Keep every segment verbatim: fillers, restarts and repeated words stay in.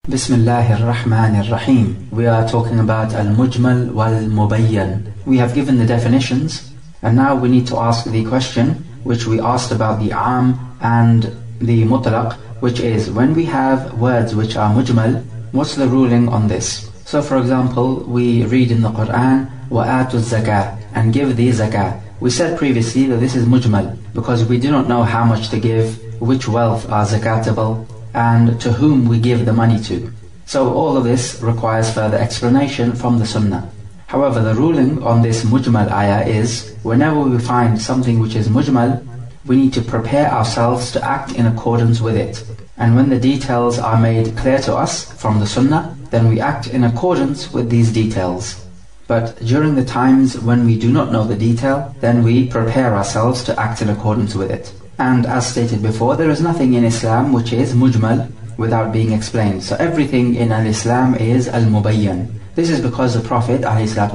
Bismillahir Rahmanir Rahim. We are talking about Al-Mujmal wal-Mubayyan. We have given the definitions, and now we need to ask the question which we asked about the Am and the Mutlaq, which is when we have words which are Mujmal, what's the ruling on this? So for example, we read in the Quran, وَآتُوا الزَّكَاةَ, and give the zakah. We said previously that this is Mujmal because we do not know how much to give, which wealth are zakatable, and to whom we give the money to. So all of this requires further explanation from the Sunnah. However, the ruling on this Mujmal ayah is, whenever we find something which is Mujmal, we need to prepare ourselves to act in accordance with it. And when the details are made clear to us from the Sunnah, then we act in accordance with these details. But during the times when we do not know the detail, then we prepare ourselves to act in accordance with it. And as stated before, there is nothing in Islam which is mujmal without being explained. So everything in al-Islam is al-Mubayyan. This is because the Prophet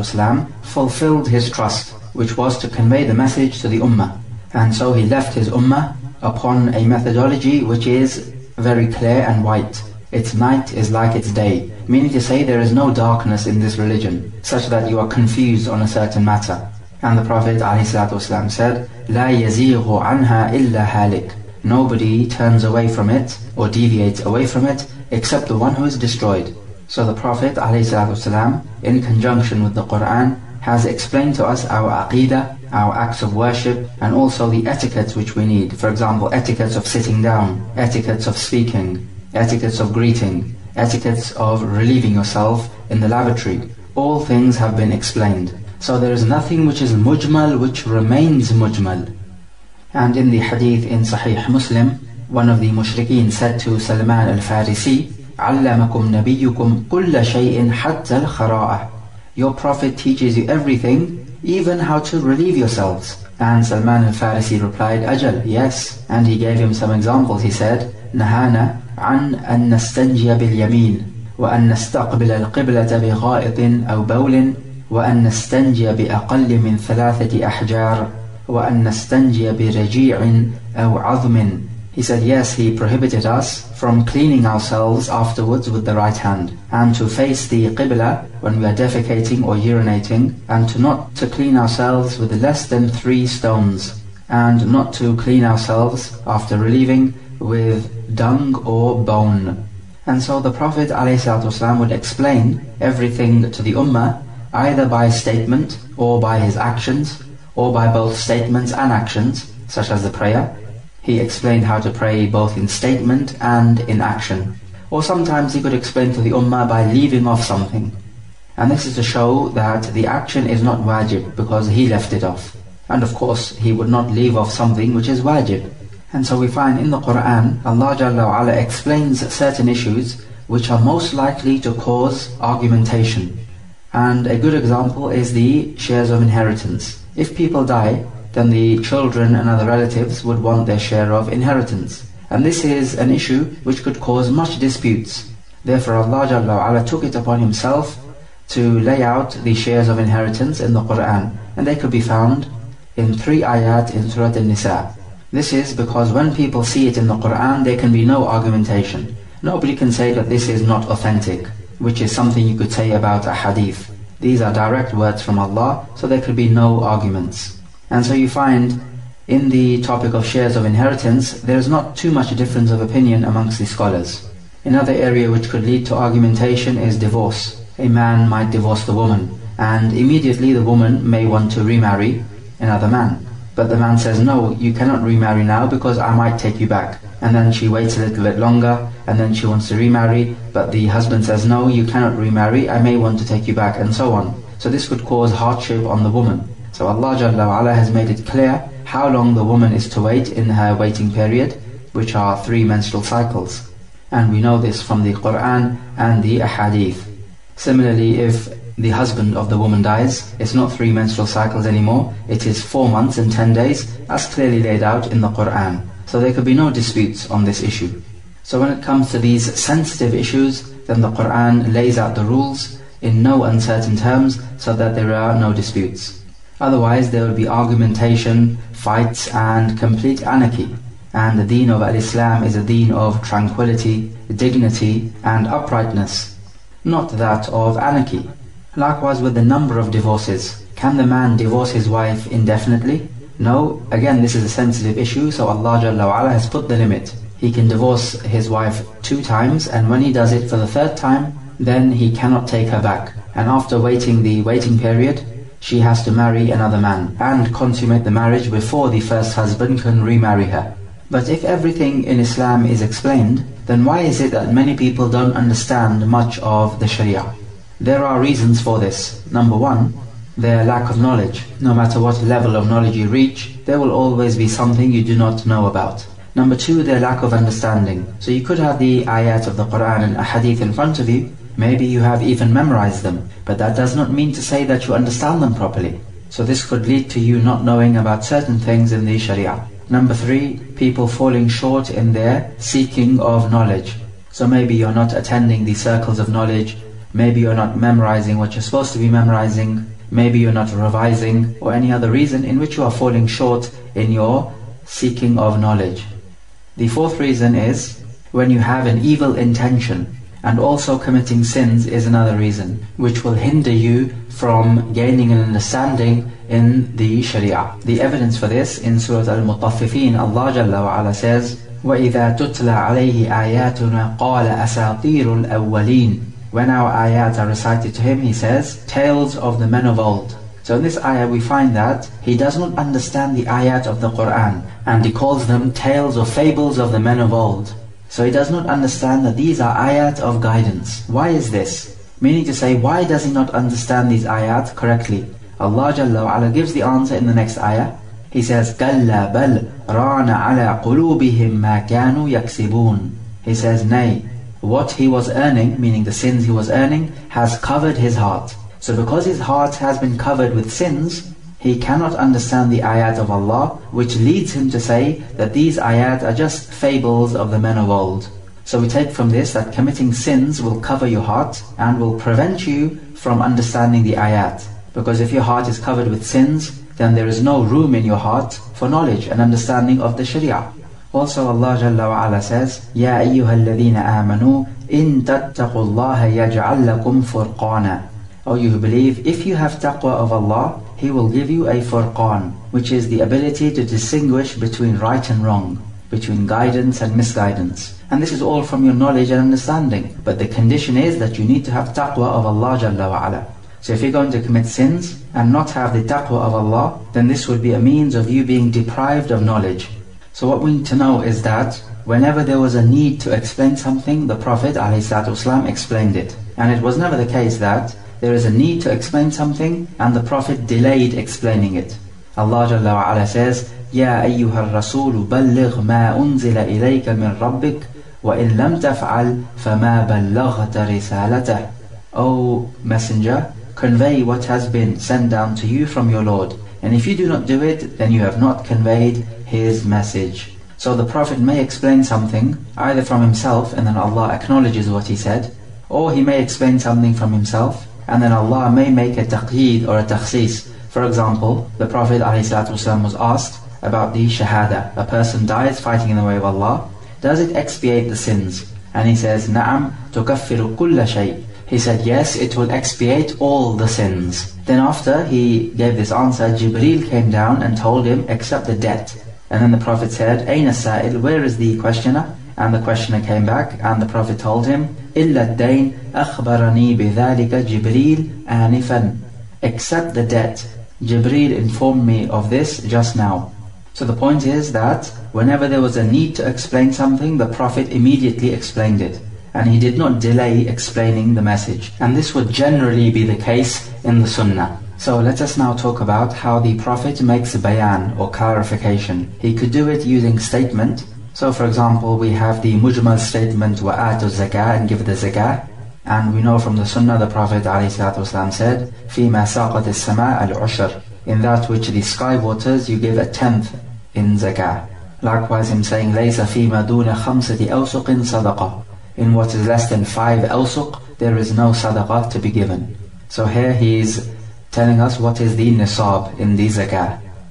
ﷺ fulfilled his trust, which was to convey the message to the Ummah. And so he left his Ummah upon a methodology which is very clear and white. Its night is like its day, meaning to say there is no darkness in this religion, such that you are confused on a certain matter. And the Prophet ﷺ said, لا يزيغ عنها إلا هالك. Nobody turns away from it or deviates away from it except the one who is destroyed. So the Prophet ﷺ, in conjunction with the Quran, has explained to us our aqidah, our acts of worship, and also the etiquettes which we need. For example, etiquettes of sitting down, etiquettes of speaking, etiquettes of greeting, etiquettes of relieving yourself in the lavatory. All things have been explained. So there is nothing which is mujmal which remains mujmal. And in the hadith in Sahih Muslim, one of the mushrikeen said to Salman al-Farisi, عَلَّمَكُمْ نَبِيُّكُمْ كُلَّ شَيْءٍ حَتَّى الْخَرَاءَ. Your Prophet teaches you everything, even how to relieve yourselves. And Salman al-Farisi replied, Ajal, yes. And he gave him some examples. He said, نَهَانَا عَنْ أَن نَسْتَنْجِيَ بِالْيَمِينِ وَأَن نَسْتَقْبِلَ الْقِبْلَةَ بِغَائِطٍ أَوْ بَوْلٍ وأن نستنجي بأقل من ثلاثة أحجار وأن نستنجي برجيع أو عظم. He said, yes, he prohibited us from cleaning ourselves afterwards with the right hand, and to face the Qibla when we are defecating or urinating, and to not to clean ourselves with less than three stones, and not to clean ourselves after relieving with dung or bone. And so the Prophet ﷺ would explain everything to the Ummah, either by statement or by his actions, or by both statements and actions, such as the prayer. He explained how to pray both in statement and in action. Or sometimes he could explain to the Ummah by leaving off something. And this is to show that the action is not wajib because he left it off. And of course, he would not leave off something which is wajib. And so we find in the Quran, Allah Jalla wa Ala explains certain issues which are most likely to cause argumentation. And a good example is the shares of inheritance. If people die, then the children and other relatives would want their share of inheritance. And this is an issue which could cause much disputes. Therefore Allah Jalla wa Ala took it upon himself to lay out the shares of inheritance in the Quran. And they could be found in three ayat in Surah An-Nisa. This is because when people see it in the Quran, there can be no argumentation. Nobody can say that this is not authentic, which is something you could say about a hadith. These are direct words from Allah, so there could be no arguments. And so you find in the topic of shares of inheritance, there is not too much difference of opinion amongst the scholars. Another area which could lead to argumentation is divorce. A man might divorce the woman, and immediately the woman may want to remarry another man. But the man says, no, you cannot remarry now because I might take you back. And then she waits a little bit longer, and then she wants to remarry, but the husband says, no, you cannot remarry, I may want to take you back, and so on. So this could cause hardship on the woman. So Allah Jalla wa Ala has made it clear how long the woman is to wait in her waiting period, which are three menstrual cycles. And we know this from the Quran and the Ahadith. Similarly, if the husband of the woman dies, it's not three menstrual cycles anymore, it is four months and ten days, as clearly laid out in the Quran. So there could be no disputes on this issue. So when it comes to these sensitive issues, then the Quran lays out the rules in no uncertain terms so that there are no disputes. Otherwise there will be argumentation, fights and complete anarchy. and the deen of al-Islam is a deen of tranquility, dignity and uprightness, not that of anarchy. Likewise with the number of divorces. Can the man divorce his wife indefinitely? No, again this is a sensitive issue, so Allah Jalla wa Ala has put the limit. He can divorce his wife two times, and when he does it for the third time, then he cannot take her back. And after waiting the waiting period, she has to marry another man and consummate the marriage before the first husband can remarry her. But if everything in Islam is explained, then why is it that many people don't understand much of the Sharia? There are reasons for this. Number one, their lack of knowledge. No matter what level of knowledge you reach, there will always be something you do not know about. Number two, their lack of understanding. So you could have the ayat of the Quran and ahadith in front of you, maybe you have even memorized them, but that does not mean to say that you understand them properly. So this could lead to you not knowing about certain things in the Sharia. Number three, people falling short in their seeking of knowledge. So maybe you're not attending the circles of knowledge, maybe you're not memorizing what you're supposed to be memorizing, maybe you're not revising, or any other reason in which you are falling short in your seeking of knowledge. The fourth reason is when you have an evil intention, and also committing sins is another reason, which will hinder you from gaining an understanding in the Sharia. The evidence for this in Surah Al-Mutaffifin, Allah Jalla wa Ala says, وَإِذَا تُتْلَى عَلَيْهِ آيَاتُنَا قَالَ أَسَاطِيرُ الْأَوَّلِينَ. When our ayat are recited to him, he says, tales of the men of old. So in this ayah we find that he does not understand the ayat of the Quran, and he calls them tales or fables of the men of old. So he does not understand that these are ayat of guidance. Why is this? Meaning to say, why does he not understand these ayat correctly? Allah Jalla wa Ala gives the answer in the next ayah. He says, كَلَّا بَلْ رَانَ عَلَىٰ قُلُوبِهِمْ مَا كَانُوا يَكْسِبُونَ. He says, nay, what he was earning, meaning the sins he was earning, has covered his heart. So because his heart has been covered with sins, he cannot understand the ayat of Allah, which leads him to say that these ayat are just fables of the men of old. So we take from this that committing sins will cover your heart and will prevent you from understanding the ayat. Because if your heart is covered with sins, then there is no room in your heart for knowledge and understanding of the Sharia. Also Allah Jalla wa Ala says, يَا أَيُّهَا الَّذِينَ آمَنُوا إِن تَتَّقُوا اللَّهَ يَجْعَلْ لَكُمْ فُرْقَانًا. O you who believe, if you have taqwa of Allah, He will give you a furqan, which is the ability to distinguish between right and wrong, between guidance and misguidance. And this is all from your knowledge and understanding. But the condition is that you need to have taqwa of Allah Jalla wa Ala. So if you're going to commit sins and not have the taqwa of Allah, then this would be a means of you being deprived of knowledge. So what we need to know is that whenever there was a need to explain something, the Prophet ﷺ explained it. And it was never the case that there is a need to explain something and the Prophet delayed explaining it. Allah Jalla wa Ala says, يَا أَيُّهَا الرَّسُولُ بَلِّغْ مَا أُنزِلَ إِلَيْكَ مِنْ رَبِّكَ وَإِنْ لَمْ تَفْعَلْ فَمَا بَلَّغْتَ رِسَالَتَهُ. O Messenger, convey what has been sent down to you from your Lord. And if you do not do it, then you have not conveyed His message. So the Prophet may explain something, either from himself and then Allah acknowledges what he said, or he may explain something from himself, and then Allah may make a taqheed or a takhsis. For example, the Prophet ﷺ was asked about the shahada. A person dies fighting in the way of Allah. Does it expiate the sins? And he says, Na'am, tukaffiru kulla shay. He said, yes, it will expiate all the sins. Then after he gave this answer, Jibreel came down and told him, accept the debt. And then the Prophet said, Ayna sa'il, where is the questioner? And the questioner came back and the Prophet told him, Illa ad-dayn akhbarani bidhalika Jibreel anifan. Accept the debt. Jibreel informed me of this just now. So the point is that whenever there was a need to explain something, the Prophet immediately explained it. And he did not delay explaining the message. And this would generally be the case in the Sunnah. So let us now talk about how the Prophet makes a bayan or clarification. He could do it using statement. So for example, we have the mujmal statement, وَآتُوا الزَّكَاةَ, and give the zakah. And we know from the Sunnah the Prophet ﷺ said, فِيمَا سَاقَتِ السَّمَاءَ الْعُشْرِ, in that which the sky waters you give a tenth in zakah. Likewise him saying, لَيْسَ فِيمَا دُونَ خَمْسَةِ أَوْسُقٍ صَدَقَةٍ, in what is less than five awsuq, there is no sadaqah to be given. So here he is telling us what is the nisab in the zakah.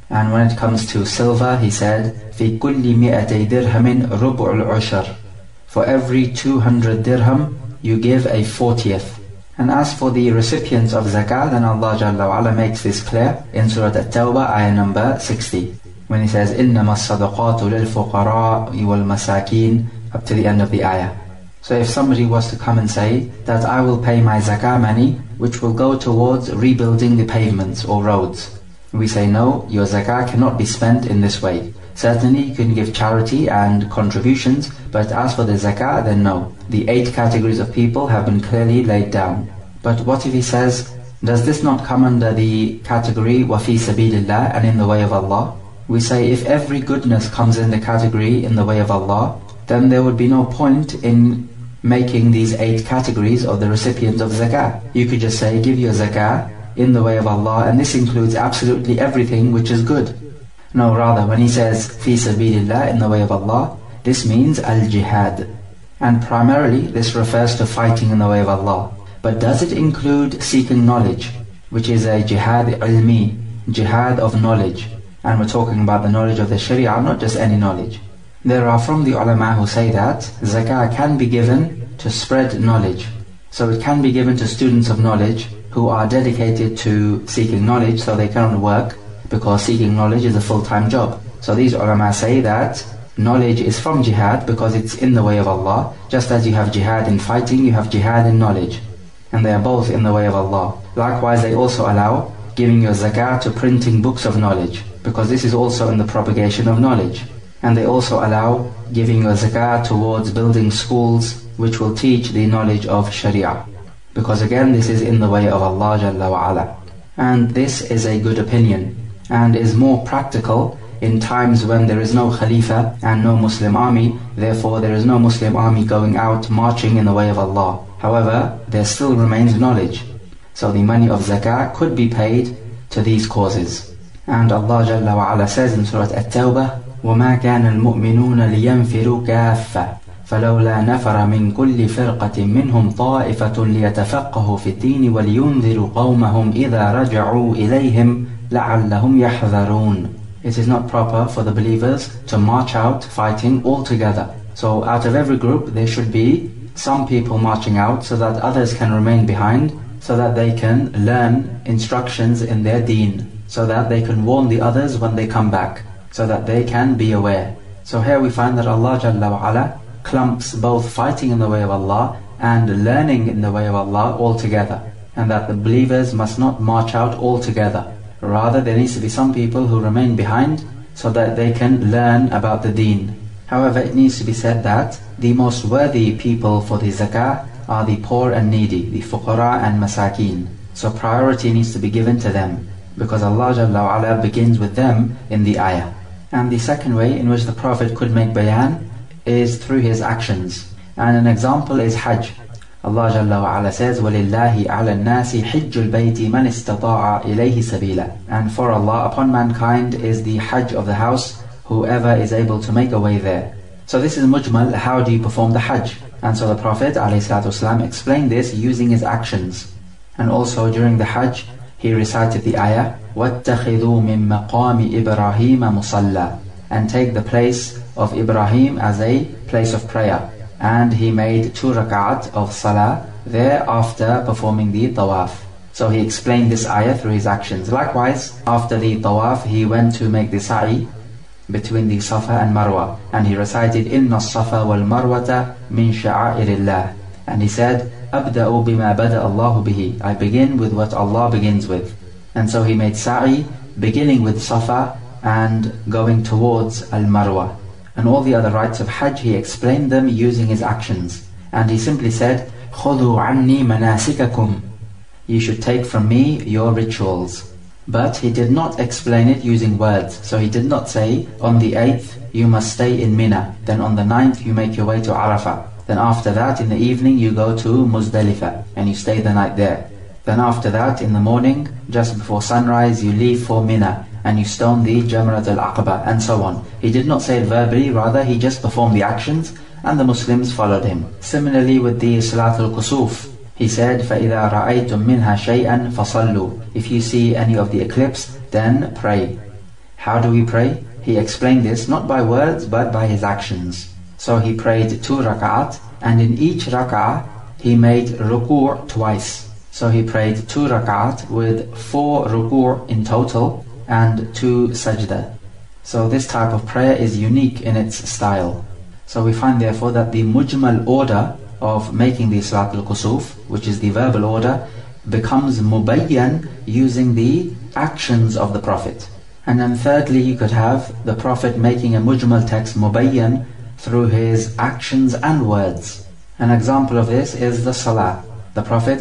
And when it comes to silver, he said, في كل مئتي درهم ربع العشر. For every two hundred dirham, you give a fortieth. And as for the recipients of zakah, then Allah Jalla wa Ala makes this clear in Surah At-Tawbah, ayah number sixty, when He says, إِنَّمَا الصَّدَقَاتُ لِلْفُقَرَاءِ وَالْمَسَاكِينَ, up to the end of the ayah. So if somebody was to come and say that I will pay my zakah money, which will go towards rebuilding the pavements or roads, we say no, your zakah cannot be spent in this way. Certainly you can give charity and contributions, but as for the zakah, then no. The eight categories of people have been clearly laid down. But what if he says, does this not come under the category وَفِي سَبِيلِ اللَّهِ, and in the way of Allah? We say if every goodness comes in the category in the way of Allah, then there would be no point in making these eight categories of the recipients of zakah. You could just say, give your zakah in the way of Allah, and this includes absolutely everything which is good. No, rather, when he says fi sabilillah, in the way of Allah, this means al-jihad. And primarily this refers to fighting in the way of Allah. But does it include seeking knowledge, which is a jihad ilmi, jihad of knowledge? And we're talking about the knowledge of the Sharia, not just any knowledge. There are from the ulama who say that zakah can be given to spread knowledge. So it can be given to students of knowledge who are dedicated to seeking knowledge, so they cannot work, because seeking knowledge is a full-time job. So these ulama say that knowledge is from jihad because it's in the way of Allah. Just as you have jihad in fighting, you have jihad in knowledge. And they are both in the way of Allah. Likewise, they also allow giving your zakah to printing books of knowledge, because this is also in the propagation of knowledge. And they also allow giving your zakah towards building schools which will teach the knowledge of Sharia, because again this is in the way of Allah Jalla wa Ala. And this is a good opinion, and is more practical in times when there is no Khalifa and no Muslim army. Therefore there is no Muslim army going out marching in the way of Allah. However, there still remains knowledge, so the money of zakah could be paid to these causes. And Allah Jalla wa Ala says in Surah At-Tawbah, وَمَا كَانَ الْمُؤْمِنُونَ لِيَنْفِرُوا كَافَّةً فَلَوْلَا نَفَرَ مِنْ كُلِّ فِرْقَةٍ مِّنْهُمْ طَائِفَةٌ لِيَتَفَقَّهُوا فِي الدِّينِ وَلِيُنْذِرُوا قَوْمَهُمْ إِذَا رَجَعُوا إِلَيْهِمْ لَعَلَّهُمْ يَحْذَرُونَ. It is not proper for the believers to march out fighting all together. So out of every group there should be some people marching out so that others can remain behind, so that they can learn instructions in their deen, so that they can warn the others when they come back, so that they can be aware. So here we find that Allah Jalla wa Ala clumps both fighting in the way of Allah and learning in the way of Allah all together, and that the believers must not march out all together. Rather, there needs to be some people who remain behind so that they can learn about the deen. However, it needs to be said that the most worthy people for the zakah are the poor and needy, the fuqara and masakeen. So priority needs to be given to them, because Allah Jalla wa Ala begins with them in the ayah. And the second way in which the Prophet could make bayan is through his actions. And an example is Hajj. Allah Jalla wa Ala says, وَلِلَّهِ عَلَى النَّاسِ حِجُّ الْبَيْتِ مَنِ اسْتَطَاعَ إِلَيْهِ سَبِيلًا. And for Allah, upon mankind is the Hajj of the house, whoever is able to make a way there. So this is mujmal, how do you perform the Hajj? And so the Prophet ﷺ explained this using his actions. And also during the Hajj, he recited the ayah, وَاتَّخِذُوا مِن مَقَامِ إِبْرَاهِيمَ مُصَلَّى, and take the place of Ibrahim as a place of prayer. And he made two rak'at of salah there after performing the tawaf. So he explained this ayah through his actions. Likewise, after the tawaf, he went to make the sa'i between the Safa and Marwa, and he recited إِنَّ الصَّفَا وَالْمَرْوَةَ مِن شَعَائِرِ اللَّهِ. And he said, أَبْدَأُ بِمَا بَدَأَ اللَّهُ بِهِ, I begin with what Allah begins with. And so he made sa'i beginning with Safa and going towards Al-Marwa. And all the other rites of Hajj, he explained them using his actions. And he simply said, خُذُوا عَنِّي مَنَاسِكَكُمْ, you should take from me your rituals. But he did not explain it using words. So he did not say, on the eighth you must stay in Mina, then on the ninth you make your way to Arafah, then after that in the evening you go to Muzdalifah and you stay the night there. Then after that in the morning, just before sunrise, you leave for Mina and you stone the Jamrat al-Aqaba, and so on. He did not say it verbally, rather he just performed the actions and the Muslims followed him. Similarly with the Salat al-Kusuf, he said, فَإِذَا رَأَيْتُم مِّنْهَا شَيْئًا فَصَلُّوا, if you see any of the eclipse, then pray. How do we pray? He explained this not by words but by his actions. So he prayed two rak'at, and in each rak'ah he made ruku' twice. So he prayed two rak'at with four ruku' in total and two sajda. So this type of prayer is unique in its style. So we find therefore that the mujmal order of making the Salat al-Kusuf, which is the verbal order, becomes mubayyan using the actions of the Prophet. And then thirdly, you could have the Prophet making a mujmal text mubayyan through his actions and words. An example of this is the Salah. The Prophet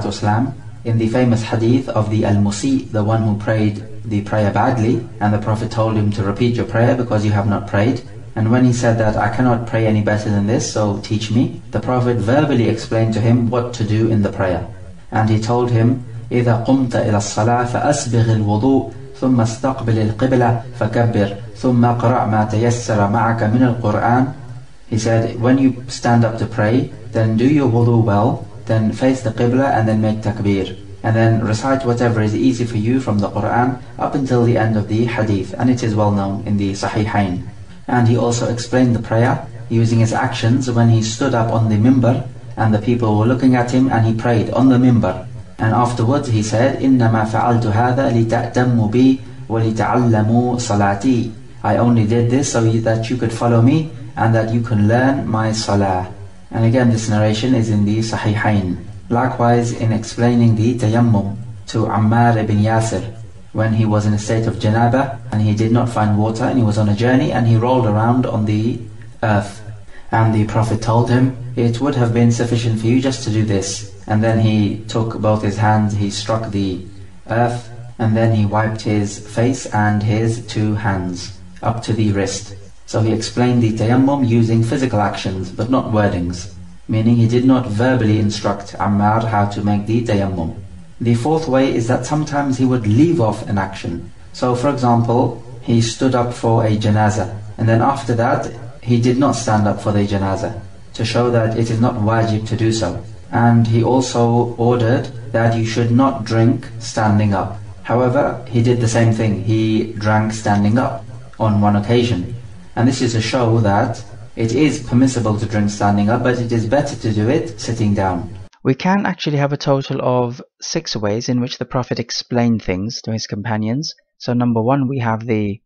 ﷺ, in the famous hadith of the al-Musi, the one who prayed the prayer badly, and the Prophet told him to repeat your prayer because you have not prayed. And when he said that, I cannot pray any better than this, so teach me, the Prophet verbally explained to him what to do in the prayer. And he told him, إِذَا قُمْتَ إِلَى الصَّلَاةِ فَأَسْبِغِ الْوُضُوء ثُمَّ اسْتَقْبِلِ الْقِبْلَةِ فَكَبِّرْ ثُمَّ اقْرَأْ مَا تَيَسَّرَ مَعَكَ مِنَ الْقُرْآنِ. He said, when you stand up to pray, then do your wudu well, then face the Qibla and then make takbir. And then recite whatever is easy for you from the Qur'an up until the end of the hadith. And it is well known in the Sahihain. And he also explained the prayer using his actions when he stood up on the mimbar and the people were looking at him and he prayed on the mimbar. And afterwards he said, إِنَّمَا فَعَلْتُ هَذَا لِتَأْتَمُّ بِي وَلِتَعَلَّمُوا صَلَاتِي. I only did this so that you could follow me and that you can learn my salah. And again, this narration is in the Sahihain. Likewise, in explaining the tayammum to Ammar ibn Yasir, when he was in a state of janaba and he did not find water and he was on a journey and he rolled around on the earth. And the Prophet told him, it would have been sufficient for you just to do this. And then he took both his hands, he struck the earth, and then he wiped his face and his two hands up to the wrist. So he explained the tayammum using physical actions, but not wordings. Meaning he did not verbally instruct Ammar how to make the tayammum. The fourth way is that sometimes he would leave off an action. So for example, he stood up for a janazah, and then after that, he did not stand up for the janazah, to show that it is not wajib to do so. And he also ordered that you should not drink standing up. However, he did the same thing. He drank standing up on one occasion. And this is to show that it is permissible to drink standing up, but it is better to do it sitting down. We can actually have a total of six ways in which the Prophet explained things to his companions. So number one, we have the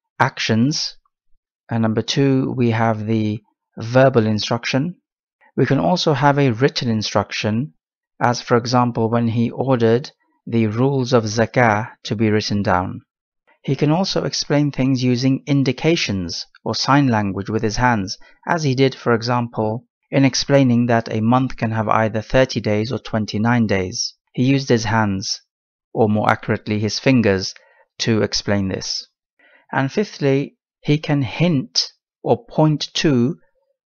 actions. And number two, we have the verbal instruction. We can also have a written instruction, as for example when he ordered the rules of zakah to be written down. He can also explain things using indications or sign language with his hands, as he did, for example, in explaining that a month can have either thirty days or twenty-nine days. He used his hands, or more accurately his fingers, to explain this. And fifthly, he can hint or point to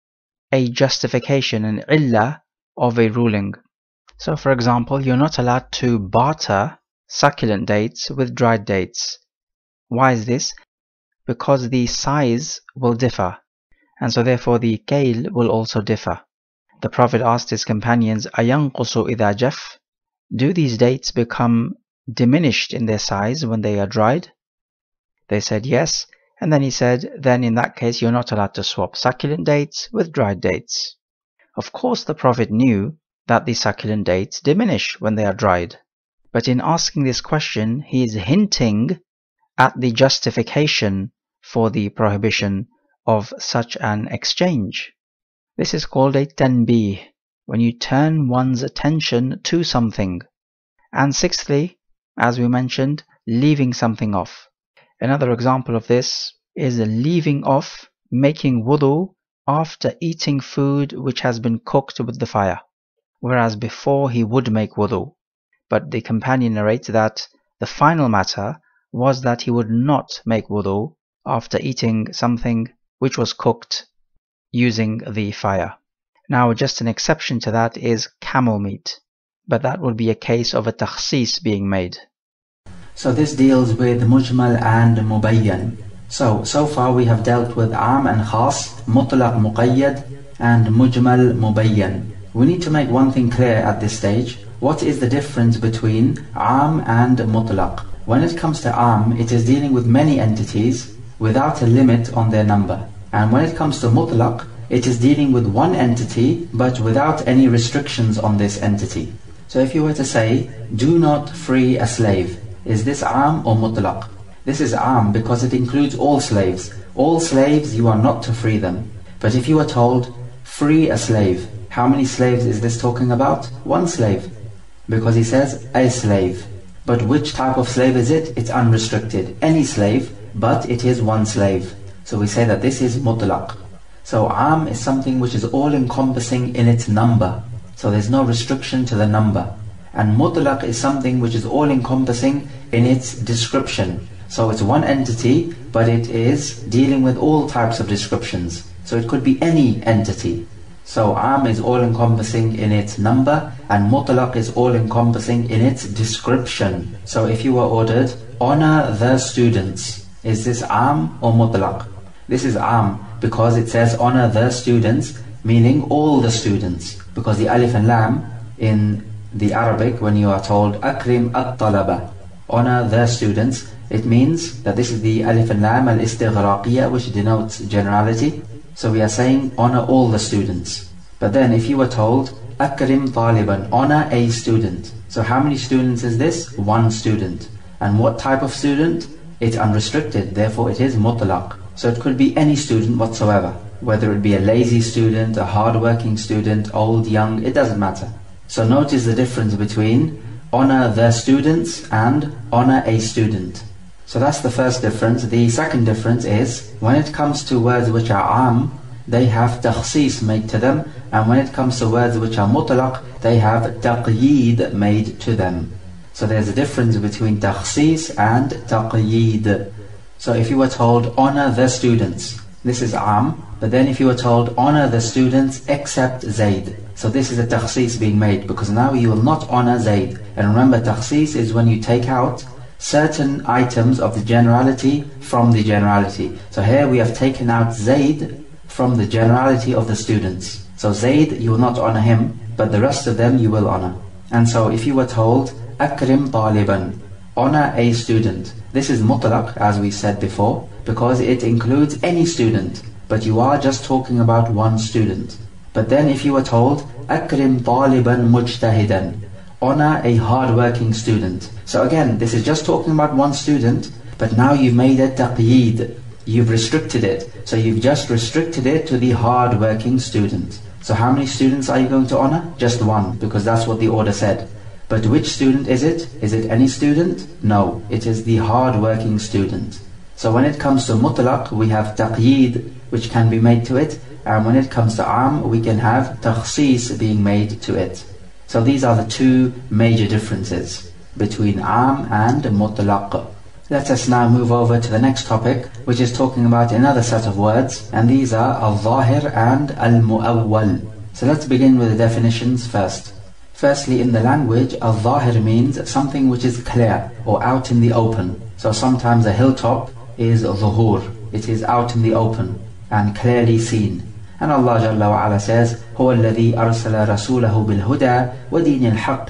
a justification, an illah of a ruling. So for example, you're not allowed to barter succulent dates with dried dates. Why is this? Because the size will differ, and so therefore the kayl will also differ. The Prophet asked his companions, أَيَنْقُصُ إِذَا جَفْ? Do these dates become diminished in their size when they are dried? They said yes, and then he said, then in that case you're not allowed to swap succulent dates with dried dates. Of course the Prophet knew that the succulent dates diminish when they are dried, but in asking this question he is hinting at the justification for the prohibition of such an exchange. This is called a tanbih, when you turn one's attention to something. And sixthly, as we mentioned, leaving something off. Another example of this is leaving off making wudu after eating food which has been cooked with the fire, whereas before he would make wudu. But the companion narrates that the final matter was that he would not make wudu after eating something which was cooked using the fire. Now just an exception to that is camel meat, but that would be a case of a takhsis being made. So this deals with mujmal and mubayyan. So, so far we have dealt with am and khas, mutlaq muqayyad, and mujmal mubayyan. We need to make one thing clear at this stage. What is the difference between am and mutlaq? When it comes to am, it is dealing with many entities without a limit on their number. And when it comes to mutlaq, it is dealing with one entity but without any restrictions on this entity. So if you were to say, do not free a slave, is this am or mutlaq? This is am because it includes all slaves. All slaves, you are not to free them. But if you are told, free a slave, how many slaves is this talking about? One slave. Because he says, a slave. But which type of slave is it? It's unrestricted. Any slave, but it is one slave. So we say that this is mutlaq. So am is something which is all-encompassing in its number. So there's no restriction to the number. And mutlaq is something which is all-encompassing in its description. So it's one entity, but it is dealing with all types of descriptions. So it could be any entity. So am is all-encompassing in its number, and mutlaq is all-encompassing in its description. So if you were ordered, honor the students, is this am or mutlaq? This is am because it says honor the students, meaning all the students. Because the alif and lam in the Arabic, when you are told akrim at-talaba, honor the students, it means that this is the alif and lam al-istighraqiyya, which denotes generality. So we are saying honor all the students. But then if you were told akrim taliban, honor a student. So how many students is this? One student. And what type of student? It's unrestricted, therefore it is mutlaq. So it could be any student whatsoever, whether it be a lazy student, a hard-working student, old, young, it doesn't matter. So notice the difference between honor the students and honor a student. So that's the first difference. The second difference is, when it comes to words which are am, they have takhsis made to them, and when it comes to words which are mutlaq, they have taqyeed made to them. So there's a difference between takhsis and taqyeed. So if you were told, honor the students, this is am. But then if you were told, honor the students except Zayd, so this is a takhsis being made, because now you will not honor Zayd. And remember, takhsis is when you take out certain items of the generality from the generality. So here we have taken out Zayd from the generality of the students. So Zayd, you will not honor him, but the rest of them you will honor. And so if you were told, akrim taliban, honor a student, this is mutlaq, as we said before, because it includes any student, but you are just talking about one student. But then if you were told, akrim taliban mujtahidan, honor a hard-working student. So again, this is just talking about one student, but now you've made it taqyeed. You've restricted it. So you've just restricted it to the hard-working student. So how many students are you going to honor? Just one, because that's what the order said. But which student is it? Is it any student? No, it is the hard-working student. So when it comes to mutlaq, we have taqyeed, which can be made to it. And when it comes to am, we can have takhsis being made to it. So these are the two major differences between am and mutlaq. Let us now move over to the next topic, which is talking about another set of words, and these are al-zahir and al-mu'awwal. So let's begin with the definitions first. Firstly, in the language, al-zahir means something which is clear or out in the open. So sometimes a hilltop is zuhur, it is out in the open and clearly seen. And Allah Jalla wa Ala says, هو الذي أرسل رسوله بالهدى ودين الحق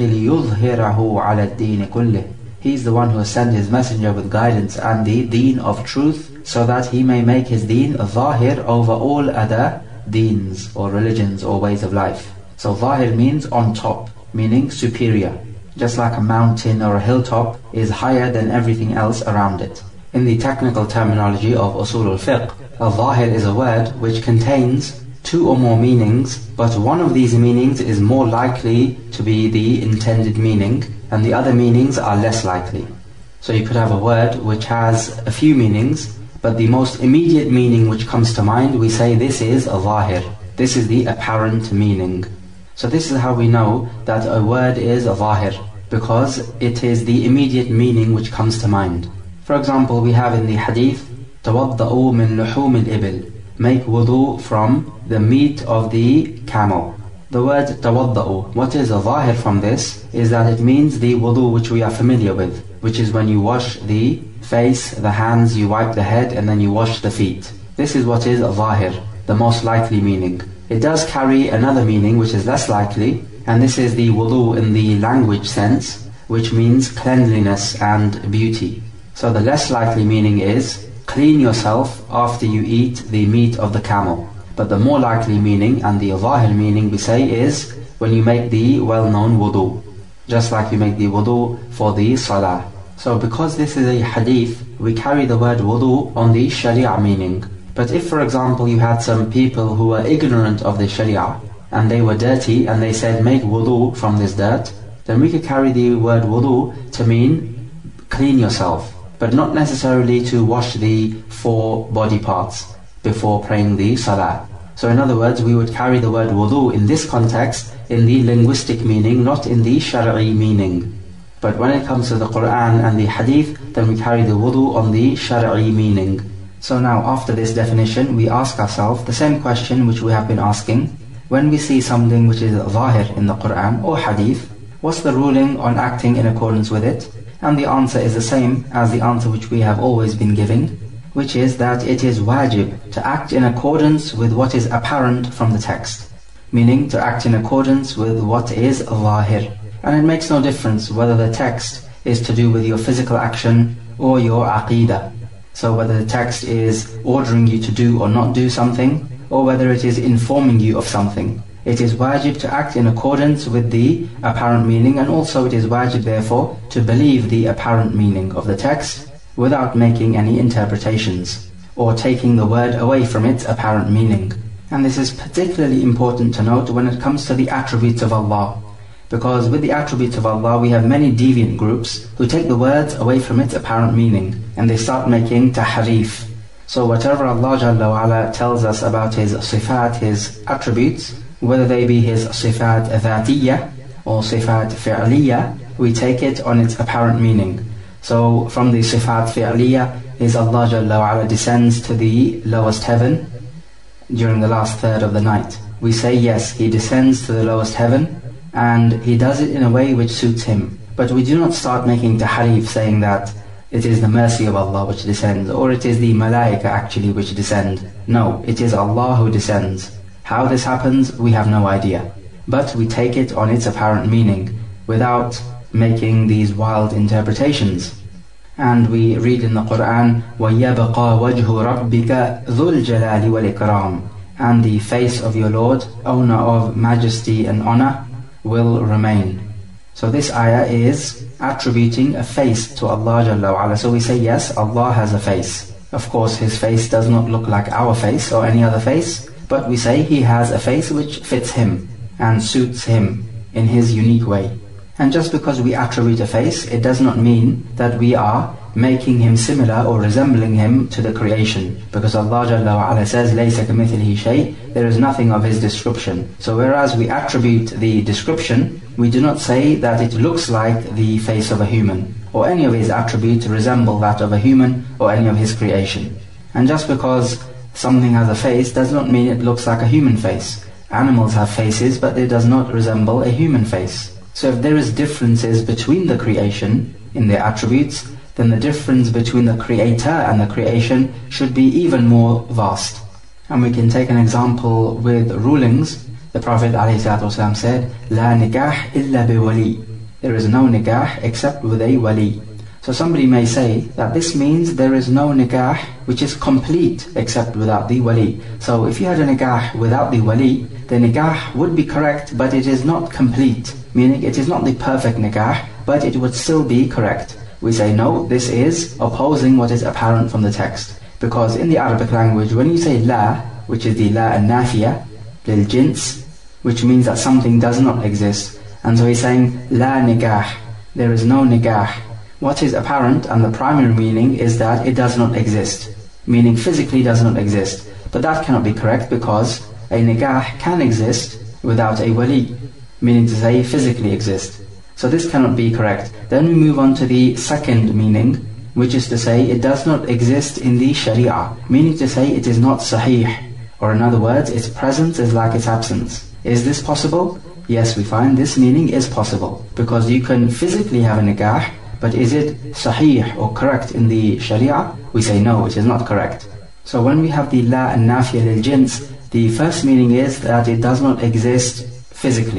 ليظهره على الدين كله. He is the one who has sent his messenger with guidance and the deen of truth, so that he may make his deen zahir over all other deens or religions or ways of life. So zahir means on top, meaning superior. Just like a mountain or a hilltop is higher than everything else around it. In the technical terminology of usul al-fiqh, al-zahir is a word which contains two or more meanings, but one of these meanings is more likely to be the intended meaning, and the other meanings are less likely. So you could have a word which has a few meanings, but the most immediate meaning which comes to mind, we say this is a zahir. This is the apparent meaning. So this is how we know that a word is a zahir, because it is the immediate meaning which comes to mind. For example, we have in the hadith, تَوَضَّأُوا مِن لُحُومِ الْإِبِلِ, make wudu from the meat of the camel. The word tawadda'u, what is a zahir from this, is that it means the wudu which we are familiar with, which is when you wash the face, the hands, you wipe the head, and then you wash the feet. This is what is a zahir, the most likely meaning. It does carry another meaning which is less likely, and this is the wudu in the language sense, which means cleanliness and beauty. So the less likely meaning is, clean yourself after you eat the meat of the camel. But the more likely meaning, and the zahir meaning we say, is when you make the well-known wudu, just like you make the wudu for the salah. So because this is a hadith, we carry the word wudu on the sharia meaning. But if, for example, you had some people who were ignorant of the sharia, and they were dirty, and they said, make wudu from this dirt, then we could carry the word wudu to mean clean yourself, but not necessarily to wash the four body parts before praying the salah. So in other words, we would carry the word wudu in this context in the linguistic meaning, not in the shari'i meaning. But when it comes to the Quran and the hadith, then we carry the wudu on the shari'i meaning. So now, after this definition, we ask ourselves the same question which we have been asking. When we see something which is zahir in the Quran or hadith, what's the ruling on acting in accordance with it? And the answer is the same as the answer which we have always been giving, which is that it is wajib to act in accordance with what is apparent from the text, meaning to act in accordance with what is zahir. And it makes no difference whether the text is to do with your physical action or your aqeedah. So whether the text is ordering you to do or not do something, or whether it is informing you of something, it is wajib to act in accordance with the apparent meaning, and also it is wajib therefore to believe the apparent meaning of the text without making any interpretations or taking the word away from its apparent meaning. And this is particularly important to note when it comes to the attributes of Allah, because with the attributes of Allah we have many deviant groups who take the words away from its apparent meaning and they start making tahrif. So whatever Allah Jalla wa Ala tells us about His sifat, His attributes, whether they be His sifat dhatiyya or sifat fi'liyya, we take it on its apparent meaning. So from the sifat fi'liyya is Allah Jalla wa Ala descends to the lowest heaven during the last third of the night. We say yes, He descends to the lowest heaven and He does it in a way which suits Him. But we do not start making tahrif saying that it is the mercy of Allah which descends, or it is the malaika actually which descend. No, it is Allah who descends. How this happens, we have no idea. But we take it on its apparent meaning, without making these wild interpretations. And we read in the Quran, وَيَبْقَى وَجْهُ رَبِّكَ ذُو الْجَلَالِ وَالْإِكْرَامِ, and the face of your Lord, owner of majesty and honor, will remain. So this ayah is attributing a face to Allah Jalla wa Ala. So we say yes, Allah has a face. Of course His face does not look like our face or any other face, but we say He has a face which fits Him and suits Him in His unique way. And just because we attribute a face, it does not mean that we are making Him similar or resembling Him to the creation. Because Allah Jalla wa Ala says, لَيْسَ كَمِثْلِهِ شَيْءٍ, there is nothing of His description. So whereas we attribute the description, we do not say that it looks like the face of a human, or any of His attributes resemble that of a human or any of His creation. And just because something has a face does not mean it looks like a human face. Animals have faces, but it does not resemble a human face. So if there is differences between the creation in their attributes, then the difference between the creator and the creation should be even more vast. And we can take an example with rulings. The Prophet ﷺ said, لا نكاح إلا بولي. There is no nikah except with a wali. So somebody may say that this means there is no nikah which is complete except without the wali. So if you had a nikah without the wali, the nikah would be correct, but it is not complete. Meaning it is not the perfect nikah, but it would still be correct. We say no, this is opposing what is apparent from the text. Because in the Arabic language, when you say la, which is the la an-nafiya, lil jins, which means that something does not exist. And so he's saying la nikah, there is no nikah. What is apparent and the primary meaning is that it does not exist, meaning physically does not exist. But that cannot be correct because a nikah can exist without a wali, meaning to say physically exist. So this cannot be correct. Then we move on to the second meaning, which is to say it does not exist in the sharia, meaning to say it is not sahih, or in other words, its presence is like its absence. Is this possible? Yes, we find this meaning is possible, because you can physically have a nikah, but is it sahih or correct in the sharia? We say no, it is not correct. So when we have the la an-nafiya lil jins, the first meaning is that it does not exist physically.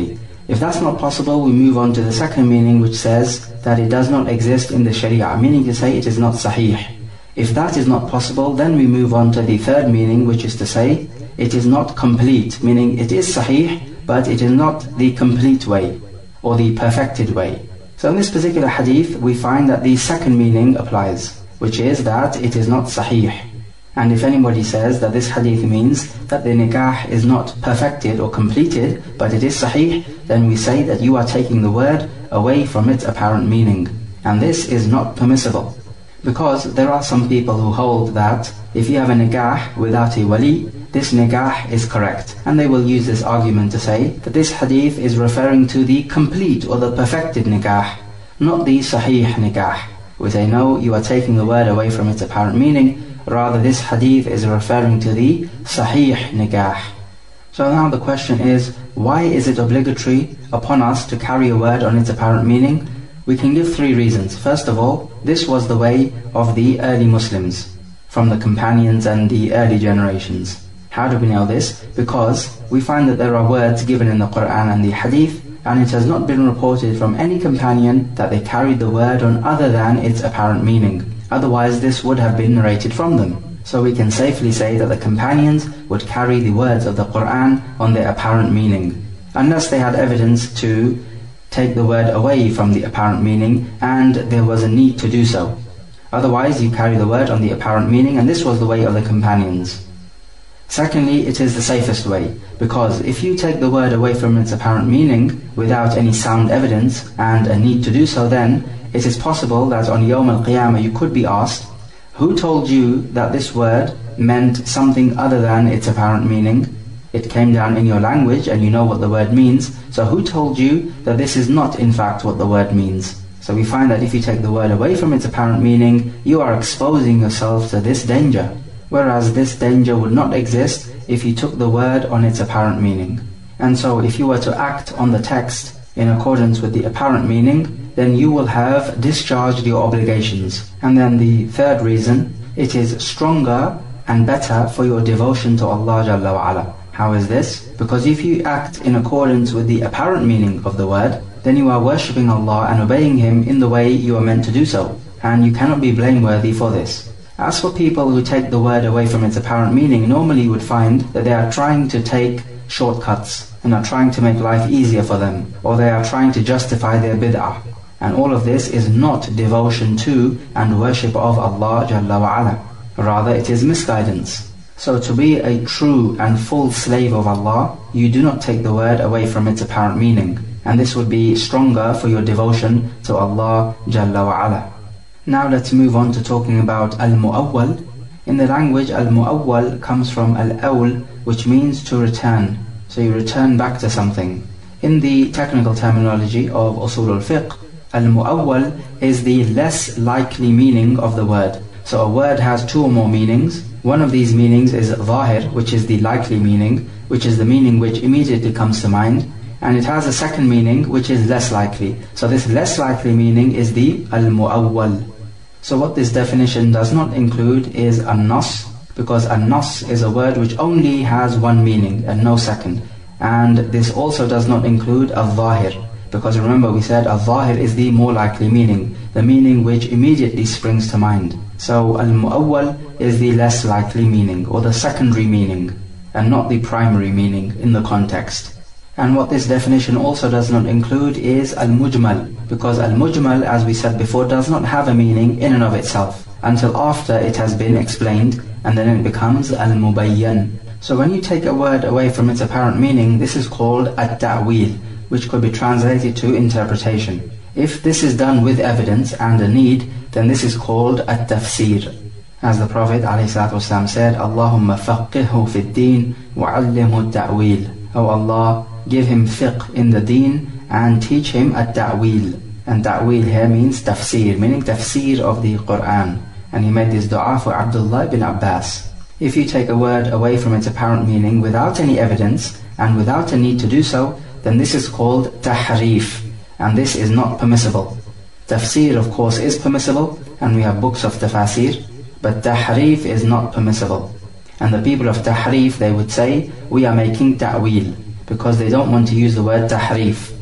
If that's not possible, we move on to the second meaning, which says that it does not exist in the Sharia, meaning to say it is not sahih. If that is not possible, then we move on to the third meaning, which is to say it is not complete, meaning it is sahih, but it is not the complete way or the perfected way. So in this particular hadith, we find that the second meaning applies, which is that it is not sahih. And if anybody says that this hadith means that the nikah is not perfected or completed, but it is sahih, then we say that you are taking the word away from its apparent meaning. And this is not permissible. Because there are some people who hold that if you have a nikah without a wali, this nikah is correct. And they will use this argument to say that this hadith is referring to the complete or the perfected nikah, not the sahih nikah. We say no, you are taking the word away from its apparent meaning. Rather, this hadith is referring to the sahih nikah. So now the question is, why is it obligatory upon us to carry a word on its apparent meaning? We can give three reasons. First of all, this was the way of the early Muslims, from the companions and the early generations. How do we know this? Because we find that there are words given in the Quran and the Hadith, and it has not been reported from any companion that they carried the word on other than its apparent meaning. Otherwise, this would have been narrated from them. So we can safely say that the companions would carry the words of the Quran on their apparent meaning, unless they had evidence to take the word away from the apparent meaning and there was a need to do so. Otherwise, you carry the word on the apparent meaning, and this was the way of the companions. Secondly, it is the safest way, because if you take the word away from its apparent meaning without any sound evidence and a need to do so, then it is possible that on Yawm al-Qiyamah you could be asked, who told you that this word meant something other than its apparent meaning? It came down in your language and you know what the word means, so who told you that this is not in fact what the word means? So we find that if you take the word away from its apparent meaning, you are exposing yourself to this danger. Whereas this danger would not exist if you took the word on its apparent meaning. And so if you were to act on the text in accordance with the apparent meaning, then you will have discharged your obligations. And then the third reason, it is stronger and better for your devotion to Allah Jalla wa Ala. How is this? Because if you act in accordance with the apparent meaning of the word, then you are worshipping Allah and obeying Him in the way you are meant to do so. And you cannot be blameworthy for this. As for people who take the word away from its apparent meaning, normally you would find that they are trying to take shortcuts and are trying to make life easier for them, or they are trying to justify their bid'ah. And all of this is not devotion to and worship of Allah Jalla wa Ala. Rather, it is misguidance. So to be a true and full slave of Allah, you do not take the word away from its apparent meaning. And this would be stronger for your devotion to Allah Jalla wa Ala. Now let's move on to talking about al-mu'awwal. In the language, al-mu'awwal comes from al-awl, which means to return. So you return back to something. In the technical terminology of usul al-fiqh, al-mu'awwal is the less likely meaning of the word. So a word has two or more meanings. One of these meanings is zahir, which is the likely meaning, which is the meaning which immediately comes to mind. And it has a second meaning which is less likely. So this less likely meaning is the al-mu'awwal. So what this definition does not include is an-nas, because an-nas is a word which only has one meaning and no second. And this also does not include al-zahir, because remember we said al-zahir is the more likely meaning, the meaning which immediately springs to mind. So al-mu'awwal is the less likely meaning, or the secondary meaning, and not the primary meaning in the context. And what this definition also does not include is al-mujmal, because al-mujmal, as we said before, does not have a meaning in and of itself until after it has been explained, and then it becomes al-mubayyan. So when you take a word away from its apparent meaning, this is called at-ta'wil, which could be translated to interpretation. If this is done with evidence and a need, then this is called at-tafsir. As the Prophet ﷺ said, Allahumma faqihhu fi d-din wa'allimhu at-ta'wil. O Allah, give him fiqh in the deen and teach him at-ta'wil. And ta'wil here means tafsir, meaning tafsir of the Quran. And he made this dua for Abdullah ibn Abbas. If you take a word away from its apparent meaning without any evidence and without a need to do so, then this is called tahrif, and this is not permissible. Tafsir, of course, is permissible, and we have books of tafasir, but tahrif is not permissible. And the people of tahrif, they would say, we are making ta'wil, because they don't want to use the word tahrif.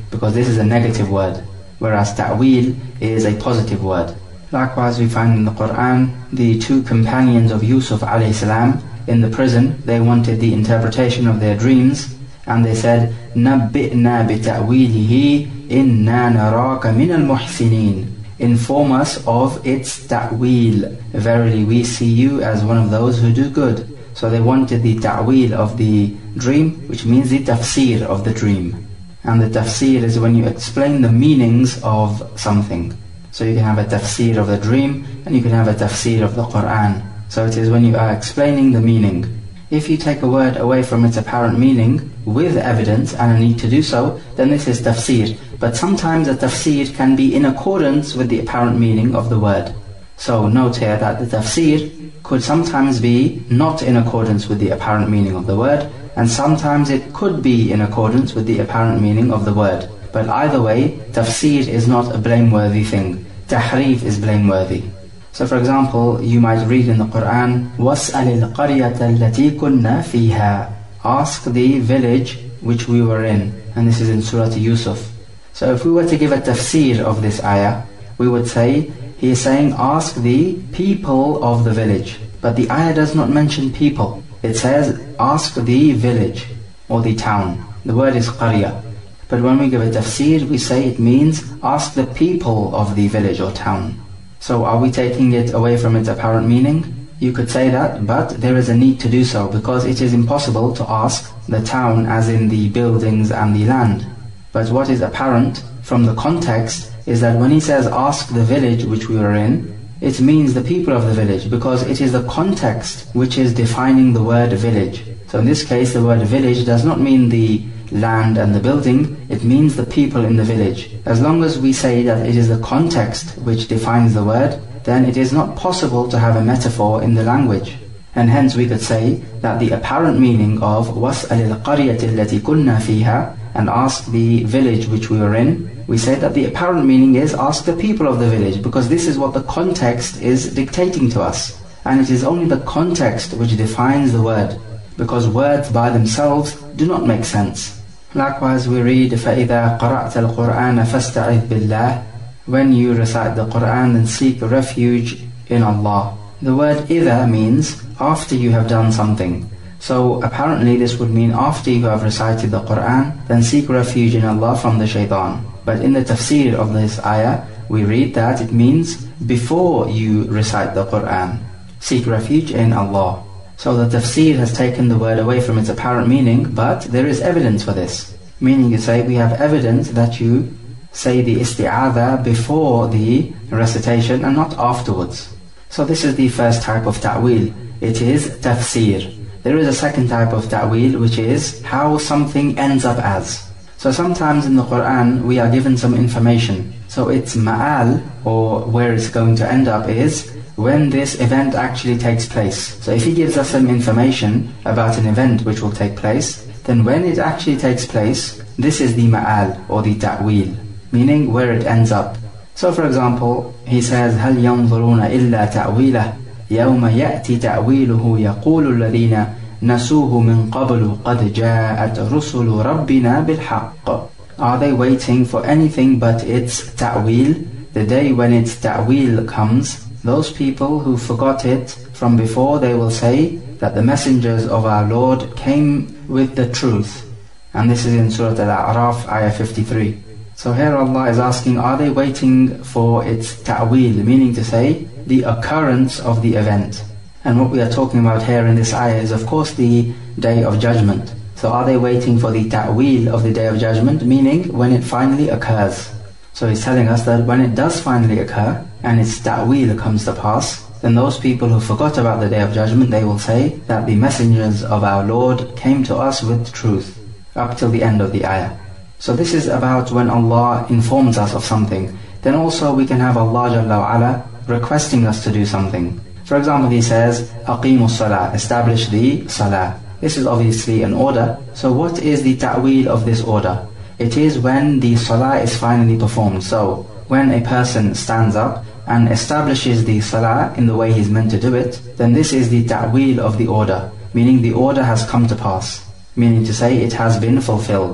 because this is a negative word, whereas ta'wil is a positive word. Likewise, we find in the Quran the two companions of Yusuf alayhi salam in the prison. They wanted the interpretation of their dreams, and they said, "Nabbi'na bita'wilihi inna naraka min al-muhsinin." Inform us of its ta'wil. Verily we see you as one of those who do good. So they wanted the ta'wil of the dream, which means the tafsir of the dream. And the tafsir is when you explain the meanings of something. So you can have a tafsir of the dream, and you can have a tafsir of the Quran. So it is when you are explaining the meaning. If you take a word away from its apparent meaning with evidence and a need to do so, then this is tafsir. But sometimes a tafsir can be in accordance with the apparent meaning of the word. So note here that the tafsir could sometimes be not in accordance with the apparent meaning of the word, and sometimes it could be in accordance with the apparent meaning of the word. But either way, tafsir is not a blameworthy thing. Tahrif is blameworthy. So for example, you might read in the Quran, وَاسْأَلِ الْقَرْيَةَ الَّتِي كُنَّا فِيهَا. Ask the village which we were in. And this is in Surah Yusuf. So if we were to give a tafsir of this ayah, we would say, he is saying, ask the people of the village. But the ayah does not mention people. It says, ask the village or the town. The word is qarya. But when we give a tafsir, we say it means, ask the people of the village or town. So are we taking it away from its apparent meaning? You could say that, but there is a need to do so, because it is impossible to ask the town as in the buildings and the land. But what is apparent from the context is that when he says ask the village which we were in, it means the people of the village, because it is the context which is defining the word village. So in this case, the word village does not mean the land and the building, it means the people in the village. As long as we say that it is the context which defines the word, then it is not possible to have a metaphor in the language. And hence we could say that the apparent meaning of وَاسْأَلِ الْقَرْيَةِ الَّتِي كُنَّا فِيهَا, and ask the village which we were in, we say that the apparent meaning is ask the people of the village, because this is what the context is dictating to us. And it is only the context which defines the word, because words by themselves do not make sense. Likewise we read, فَإِذَا قَرَأْتَ الْقُرْآنَ فَاسْتَعِذْ بِاللَّهِ. When you recite the Qur'an, then seek refuge in Allah. The word إِذَا means after you have done something. So apparently this would mean after you have recited the Qur'an, then seek refuge in Allah from the shaitan. But in the tafsir of this ayah, we read that it means before you recite the Qur'an, seek refuge in Allah. So the tafsir has taken the word away from its apparent meaning, but there is evidence for this. Meaning you say, we have evidence that you say the isti'adha before the recitation and not afterwards. So this is the first type of ta'wil. It is tafsir. There is a second type of ta'wil, which is how something ends up as. So sometimes in the Quran we are given some information. So its ma'al, or where it's going to end up, is when this event actually takes place. So if he gives us some information about an event which will take place, then when it actually takes place, this is the ma'al or the ta'wil, meaning where it ends up. So for example, he says, هَلْ يَنْظُرُونَ إِلَّا تَأْوِيلَهُ يَوْمَ يَأْتِ تَأْوِيلُهُ يَقُولُ الَّذِينَ نَسُوهُ مِنْ قَبْلُ قَدْ جَاءَتْ رُسُلُ رَبِّنَا بِالْحَقِّ. Are they waiting for anything but its ta'wil? The day when its ta'wil comes, those people who forgot it from before, they will say that the messengers of our Lord came with the truth. And this is in Surah Al-A'raf, ayah fifty-three. So here Allah is asking, are they waiting for its ta'wil, meaning to say, the occurrence of the event? And what we are talking about here in this ayah is of course the Day of Judgment. So are they waiting for the ta'wil of the Day of Judgment, meaning when it finally occurs? So he's telling us that when it does finally occur, and its ta'wil comes to pass, then those people who forgot about the Day of Judgment, they will say that the messengers of our Lord came to us with truth, up till the end of the ayah. So this is about when Allah informs us of something. Then also we can have Allah Jalla wa Ala requesting us to do something. For example, he says, أَقِيمُوا الصَّلَاةِ, establish the salah. This is obviously an order. So what is the ta'wil of this order? It is when the salah is finally performed. So when a person stands up and establishes the salah in the way he's meant to do it, then this is the ta'wil of the order, meaning the order has come to pass, meaning to say it has been fulfilled.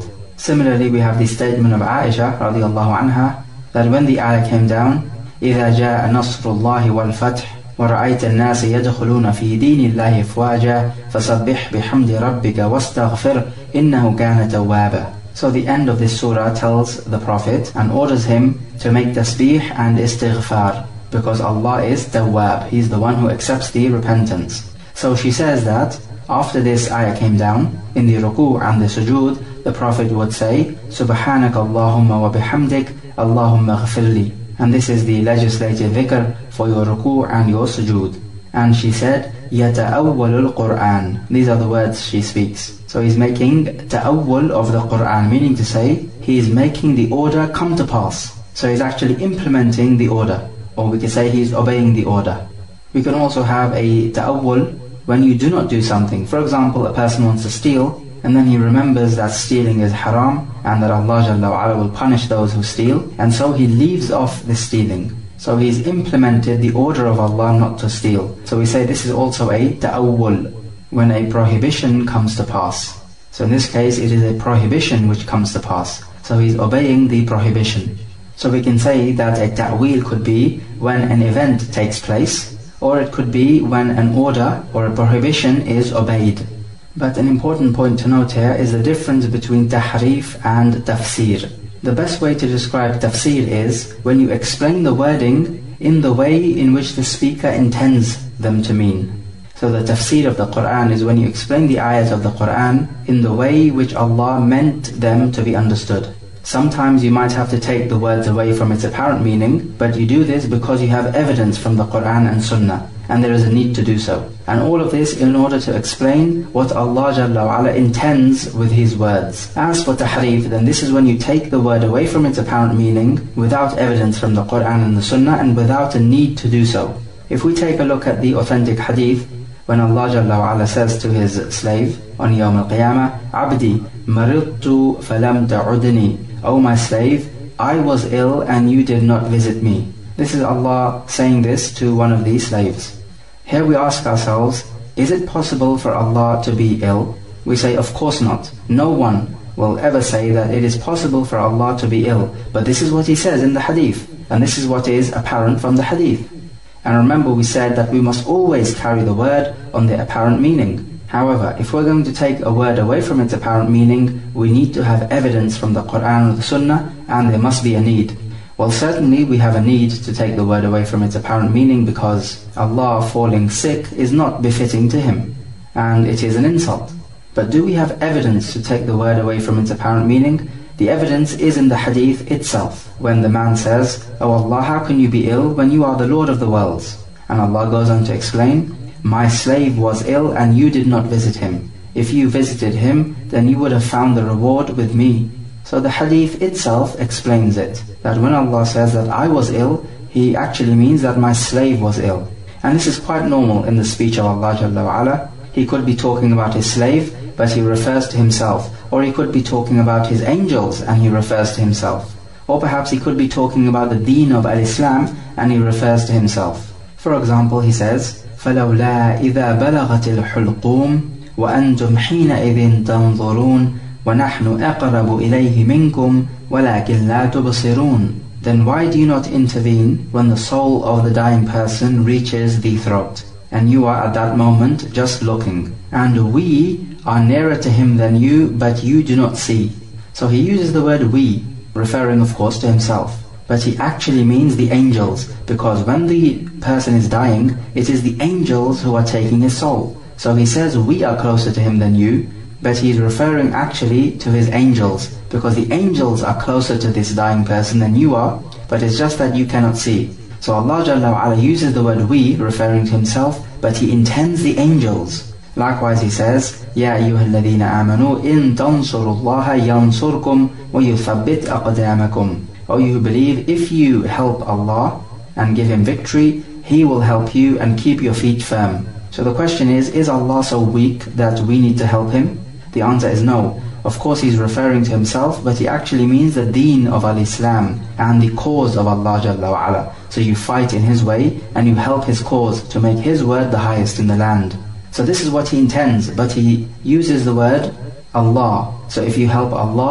Similarly, we have the statement of Aisha radiallahu anha that when the ayah came down, إِذَا جَاءَ نَصْرُ اللَّهِ وَالْفَتْحِ وَرَأَيْتَ النَّاسَ يَدْخُلُونَ فِي دِينِ اللَّهِ أَفْوَاجًا فَسَبِّحْ بِحَمْدِ رَبِّكَ وَاسْتَغْفِرْهُ إِنَّهُ كَانَ تَوَّابًا. So the end of this surah tells the Prophet and orders him to make tasbih and istighfar, because Allah is Tawwab, He is the one who accepts the repentance. So she says that after this ayah came down, in the ruku' and the sujood, the Prophet would say, Subhanaka Allahumma wa bihamdik, Allahumma ghafirli. And this is the legislative dhikr for your ruku' and your sujood. And she said, Yata'awwalul Qur'an. These are the words she speaks. So he's making ta'awwal of the Qur'an, meaning to say, he is making the order come to pass. So he's actually implementing the order. Or we can say he's obeying the order. We can also have a ta'awwal when you do not do something. For example, a person wants to steal, and then he remembers that stealing is haram, and that Allah Jalla wa Ala will punish those who steal, and so he leaves off the stealing. So he's implemented the order of Allah not to steal. So we say this is also a ta'awwul, when a prohibition comes to pass. So in this case it is a prohibition which comes to pass. So he's obeying the prohibition. So we can say that a ta'wil could be when an event takes place, or it could be when an order or a prohibition is obeyed. But an important point to note here is the difference between tahrif and tafsir. The best way to describe tafsir is when you explain the wording in the way in which the speaker intends them to mean. So the tafsir of the Qur'an is when you explain the ayat of the Qur'an in the way which Allah meant them to be understood. Sometimes you might have to take the words away from its apparent meaning, but you do this because you have evidence from the Qur'an and Sunnah, and there is a need to do so. And all of this in order to explain what Allah Jalla wa Ala intends with His words. As for tahrif, then this is when you take the word away from its apparent meaning without evidence from the Qur'an and the Sunnah, and without a need to do so. If we take a look at the authentic hadith, when Allah Jalla wa Ala says to His slave on Yawm al-Qiyamah, Abdi, maridtu falam ta'udni. O my slave, I was ill and you did not visit me. This is Allah saying this to one of these slaves. Here we ask ourselves, is it possible for Allah to be ill? We say, of course not. No one will ever say that it is possible for Allah to be ill. But this is what He says in the hadith, and this is what is apparent from the hadith. And remember, we said that we must always carry the word on the apparent meaning. However, if we're going to take a word away from its apparent meaning, we need to have evidence from the Qur'an or the Sunnah, and there must be a need. Well, certainly we have a need to take the word away from its apparent meaning, because Allah falling sick is not befitting to Him, and it is an insult. But do we have evidence to take the word away from its apparent meaning? The evidence is in the hadith itself, when the man says, "Oh Allah, how can you be ill when you are the Lord of the worlds?" And Allah goes on to explain, "My slave was ill and you did not visit him. If you visited him, then you would have found the reward with me." So the hadith itself explains it, that when Allah says that I was ill, He actually means that my slave was ill. And this is quite normal in the speech of Allah Jalla wa Ala. He could be talking about His slave, but He refers to Himself. Or He could be talking about His angels, and He refers to Himself. Or perhaps He could be talking about the deen of Al-Islam, and He refers to Himself. For example, He says, فَلَوْلَا إِذَا بَلَغَتِ الْحُلْقُومِ وَأَنْتُمْ حِينَئِذٍ تَنْظُرُونَ وَنَحْنُ أَقْرَبُ إِلَيْهِ مِنْكُمْ وَلَكِنْ لَا تُبْصِرُونَ. Then why do you not intervene when the soul of the dying person reaches the throat, and you are at that moment just looking, and we are nearer to him than you, but you do not see? So He uses the word we, referring of course to Himself, but He actually means the angels, because when the person is dying, it is the angels who are taking his soul. So He says we are closer to him than you, but He is referring actually to His angels, because the angels are closer to this dying person than you are, but it's just that you cannot see. So Allah Jalla wa Ala uses the word we, referring to Himself, but He intends the angels. Likewise He says, يَا أَيُّهَا الَّذِينَ آمَنُوا إِن تَنْصُرُوا اللَّهَ يَنْصُرْكُمْ وَيُثَبِّتْ أَقْدَامَكُمْ. O you who believe, if you help Allah and give Him victory, He will help you and keep your feet firm. So the question is, is Allah so weak that we need to help Him? The answer is no. Of course He's referring to Himself, but He actually means the deen of Al-Islam and the cause of Allah Jalla wa Ala. So you fight in His way and you help His cause to make His word the highest in the land. So this is what He intends, but He uses the word Allah. So if you help Allah,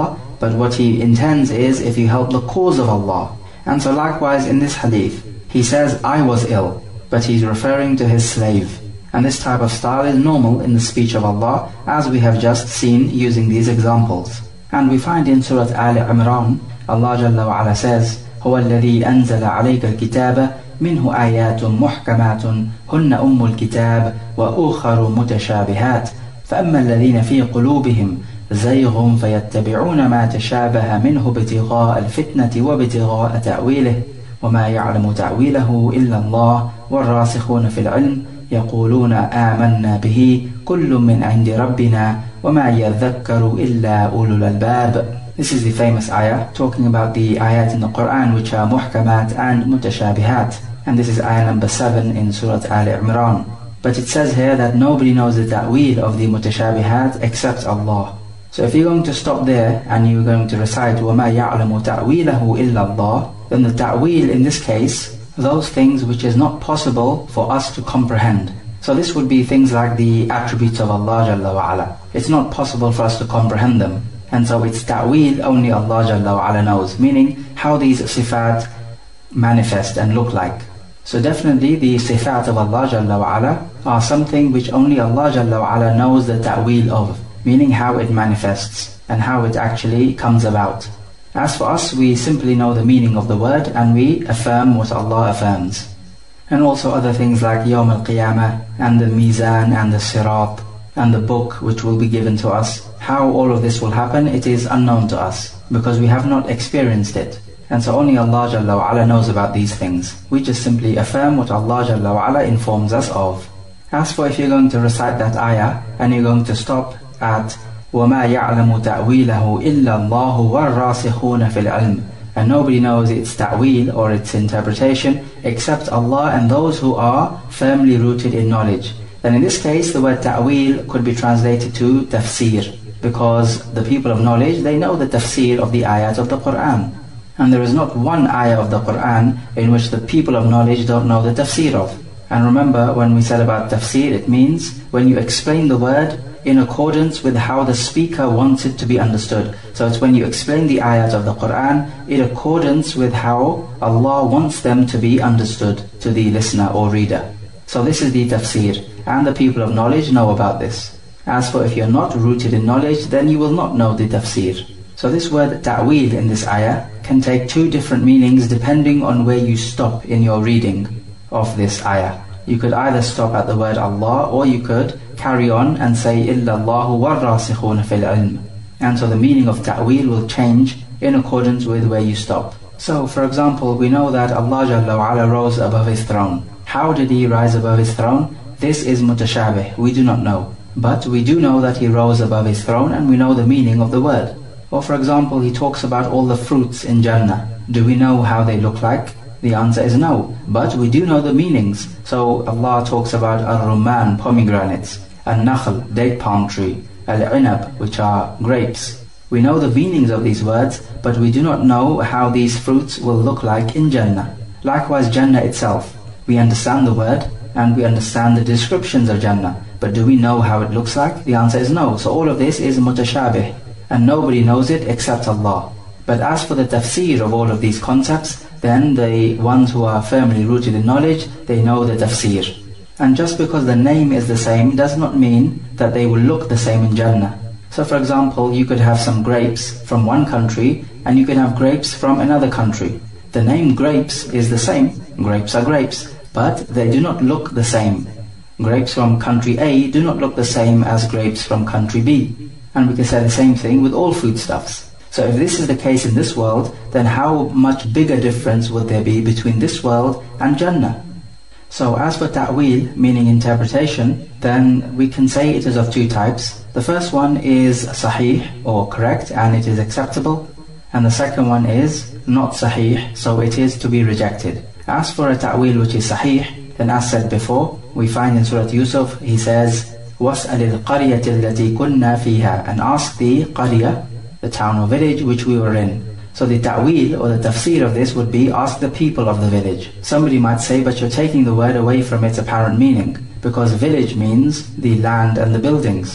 but what he intends is if you help the cause of Allah. And so likewise in this hadith, he says, I was ill, but he's referring to his slave. And this type of style is normal in the speech of Allah, as we have just seen using these examples. And we find in Surah Al Imran, Allah Jalla wa Ala says, هو الذي أنزل عليك الكتاب منه آيات محكمات هن أم الكتاب وأخر متشابهات فأما الذين في قلوبهم زيغ فيتبعون ما تشابه منه ابتغاء الفتنة وابتغاء تأويله وما يعلم تأويله إلا الله والراسخون في العلم يقولون آمنا به كل من عند ربنا وما يذكر إلا أولو الألباب. This is the famous ayah talking about the ayat in the Quran which are muhkamat and mutashabihat. And this is ayah number seven in Surah Al Imran. But it says here that nobody knows the ta'weel of the mutashabihat except Allah. So if you're going to stop there and you're going to recite وَمَا يَعْلَمُ تَعْوِيلَهُ إِلَّا اللَّهِ, then the ta'weel in this case, those things which is not possible for us to comprehend. So this would be things like the attributes of Allah Jalla wa Ala. It's not possible for us to comprehend them. And so it's ta'weel only Allah Jalla wa Ala knows, meaning how these sifat manifest and look like. So definitely the sifat of Allah Jalla wa Ala are something which only Allah Jalla wa Ala knows the ta'weel of, meaning how it manifests and how it actually comes about. As for us, we simply know the meaning of the word and we affirm what Allah affirms. And also other things like Yawm al-Qiyamah and the Mizan and the Sirat and the book which will be given to us. How all of this will happen, it is unknown to us because we have not experienced it. And so only Allah Jalla wa Ala knows about these things. We just simply affirm what Allah Jalla wa Ala informs us of. As for if you're going to recite that ayah and you're going to stop at وَمَا يَعْلَمُ تَأْوِيلَهُ إِلَّا اللَّهُ وَالرَّاسِخُونَ فِي الْعِلْمِ, and nobody knows its ta'weel or its interpretation except Allah and those who are firmly rooted in knowledge. Then in this case the word ta'weel could be translated to tafsir, because the people of knowledge, they know the tafsir of the ayat of the Quran. And there is not one ayah of the Quran in which the people of knowledge don't know the tafsir of. And remember, when we said about tafsir, it means when you explain the word in accordance with how the speaker wants it to be understood. So it's when you explain the ayat of the Quran in accordance with how Allah wants them to be understood to the listener or reader. So this is the tafsir, and the people of knowledge know about this. As for if you're not rooted in knowledge, then you will not know the tafsir. So this word ta'weel in this ayah can take two different meanings depending on where you stop in your reading of this ayah. You could either stop at the word Allah, or you could carry on and say إِلَّا اللَّهُ وَالرَّاسِخُونَ فِي الْعِلْمِ. And so the meaning of ta'weel will change in accordance with where you stop. So for example, we know that Allah Jalla wa Ala rose above His throne. How did He rise above His throne? This is mutashabih, we do not know. But we do know that He rose above His throne and we know the meaning of the word. Or for example, He talks about all the fruits in Jannah. Do we know how they look like? The answer is no, but we do know the meanings. So Allah talks about al-rumman, pomegranates, al-nakhl, date palm tree, al-inab, which are grapes. We know the meanings of these words, but we do not know how these fruits will look like in Jannah. Likewise, Jannah itself. We understand the word and we understand the descriptions of Jannah, but do we know how it looks like? The answer is no. So all of this is mutashabih, and nobody knows it except Allah. But as for the tafsir of all of these concepts, then the ones who are firmly rooted in knowledge, they know the tafsir. And just because the name is the same does not mean that they will look the same in Jannah. So for example, you could have some grapes from one country and you could have grapes from another country. The name grapes is the same, grapes are grapes, but they do not look the same. Grapes from country A do not look the same as grapes from country B. And we can say the same thing with all foodstuffs. So if this is the case in this world, then how much bigger difference would there be between this world and Jannah? So as for ta'weel, meaning interpretation, then we can say it is of two types. The first one is sahih, or correct, and it is acceptable. And the second one is not sahih, so it is to be rejected. As for a ta'weel which is sahih, then as said before, we find in Surah Yusuf, he says, وَاسْأَلِ الْقَرْيَةِ الَّتِي كُنَّا فِيهَا, and ask the qaryah, the town or village which we were in. So the ta'weel or the tafsir of this would be ask the people of the village. Somebody might say, but you're taking the word away from its apparent meaning, because village means the land and the buildings.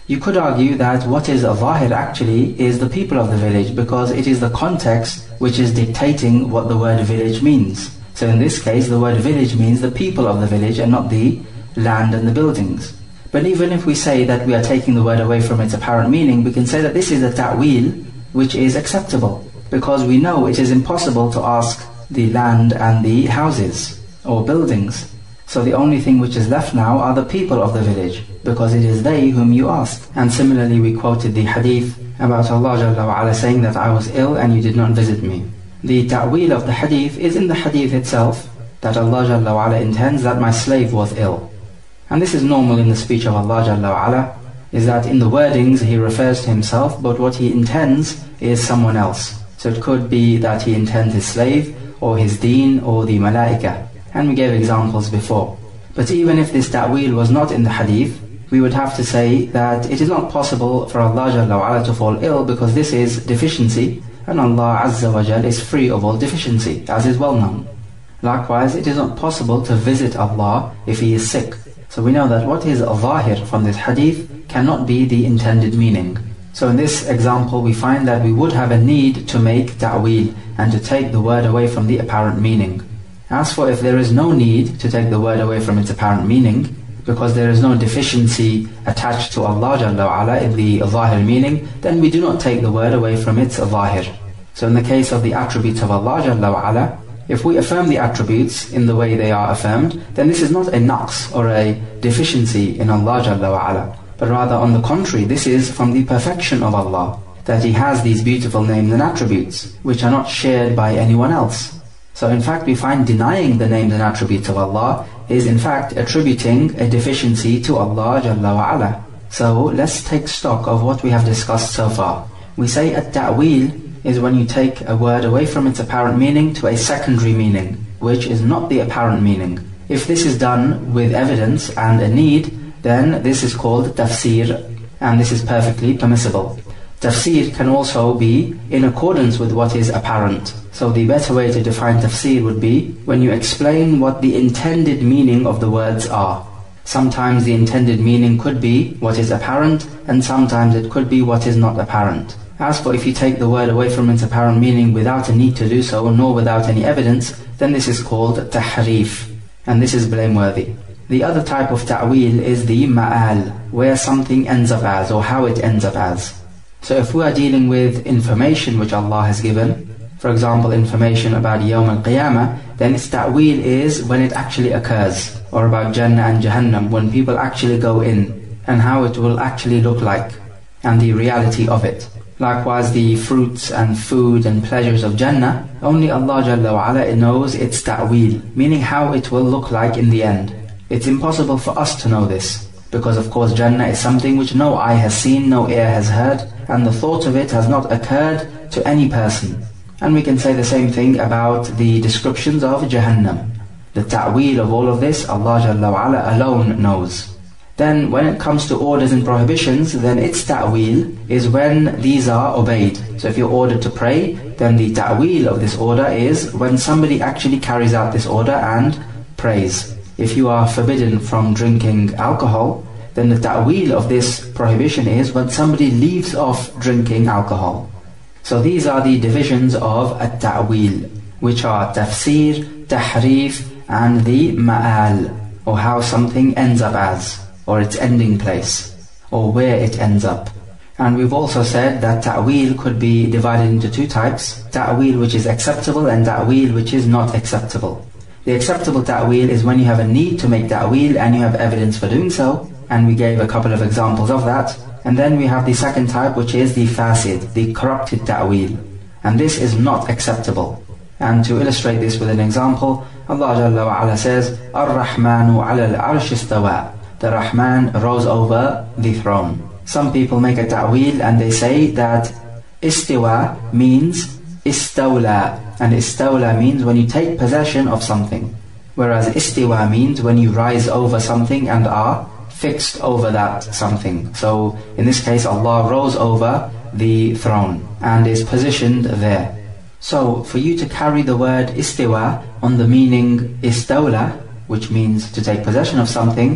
You could argue that what is zahir actually is the people of the village, because it is the context which is dictating what the word village means. So in this case, the word village means the people of the village and not the land and the buildings. But even if we say that we are taking the word away from its apparent meaning, we can say that this is a ta'wil which is acceptable, because we know it is impossible to ask the land and the houses or buildings. So the only thing which is left now are the people of the village, because it is they whom you asked. And similarly, we quoted the hadith about Allah Jalla wa Ala saying that I was ill and you did not visit me. The ta'wil of the hadith is in the hadith itself, that Allah Jalla wa Ala intends that my slave was ill. And this is normal in the speech of Allah Jalla wa Ala, is that in the wordings He refers to Himself, but what He intends is someone else. So it could be that He intends His slave, or His deen, or the malaika. And we gave examples before. But even if this ta'wil was not in the hadith, we would have to say that it is not possible for Allah Jalla wa Ala to fall ill, because this is deficiency, and Allah Azza wa Jal is free of all deficiency, as is well known. Likewise, it is not possible to visit Allah if He is sick. So we know that what is zahir from this hadith cannot be the intended meaning. So in this example, we find that we would have a need to make ta'wil and to take the word away from the apparent meaning. As for if there is no need to take the word away from its apparent meaning, because there is no deficiency attached to Allah Jalla wa Ala in the zahir meaning, then we do not take the word away from its zahir. So in the case of the attributes of Allah Jalla wa Ala, if we affirm the attributes in the way they are affirmed, then this is not a naqs or a deficiency in Allah Jalla wa Ala, but rather on the contrary, this is from the perfection of Allah, that He has these beautiful names and attributes, which are not shared by anyone else. So in fact, we find denying the names and attributes of Allah is in fact attributing a deficiency to Allah Jalla wa Ala. So let's take stock of what we have discussed so far. We say at-ta'wil is when you take a word away from its apparent meaning to a secondary meaning, which is not the apparent meaning. If this is done with evidence and a need, then this is called tafsir, and this is perfectly permissible. Tafsir can also be in accordance with what is apparent. So the better way to define tafsir would be when you explain what the intended meaning of the words are. Sometimes the intended meaning could be what is apparent, and sometimes it could be what is not apparent. As for if you take the word away from its apparent meaning without a need to do so, nor without any evidence, then this is called tahrif, and this is blameworthy. The other type of ta'wil is the ma'al, where something ends up as, or how it ends up as. So if we are dealing with information which Allah has given, for example information about Yawm al-Qiyamah, then its ta'wil is when it actually occurs, or about Jannah and Jahannam, when people actually go in, and how it will actually look like, and the reality of it. Likewise, the fruits and food and pleasures of Jannah, only Allah Jalla wa Ala knows its ta'wil, meaning how it will look like in the end. It's impossible for us to know this, because of course Jannah is something which no eye has seen, no ear has heard, and the thought of it has not occurred to any person. And we can say the same thing about the descriptions of Jahannam. The ta'wil of all of this, Allah Jalla wa Ala alone knows. Then when it comes to orders and prohibitions, then its ta'wil is when these are obeyed. So if you're ordered to pray, then the ta'wil of this order is when somebody actually carries out this order and prays. If you are forbidden from drinking alcohol, then the ta'wil of this prohibition is when somebody leaves off drinking alcohol. So these are the divisions of at-ta'wil, which are tafsir, tahrif, and the ma'al, or how something ends up as, or its ending place, or where it ends up. And we've also said that ta'wil could be divided into two types: ta'wil which is acceptable and ta'wil which is not acceptable. The acceptable ta'wil is when you have a need to make ta'wil and you have evidence for doing so, and we gave a couple of examples of that. And then we have the second type, which is the fasid, the corrupted ta'wil, and this is not acceptable. And to illustrate this with an example, Allah Jalla wa Ala says, Ar-Rahmanu ala al-arsh istawa. The Rahman rose over the throne. Some people make a ta'wil and they say that istiwa means istawla, and istawla means when you take possession of something, whereas istiwa means when you rise over something and are fixed over that something. So in this case, Allah rose over the throne and is positioned there. So for you to carry the word istiwa on the meaning istawla, which means to take possession of something,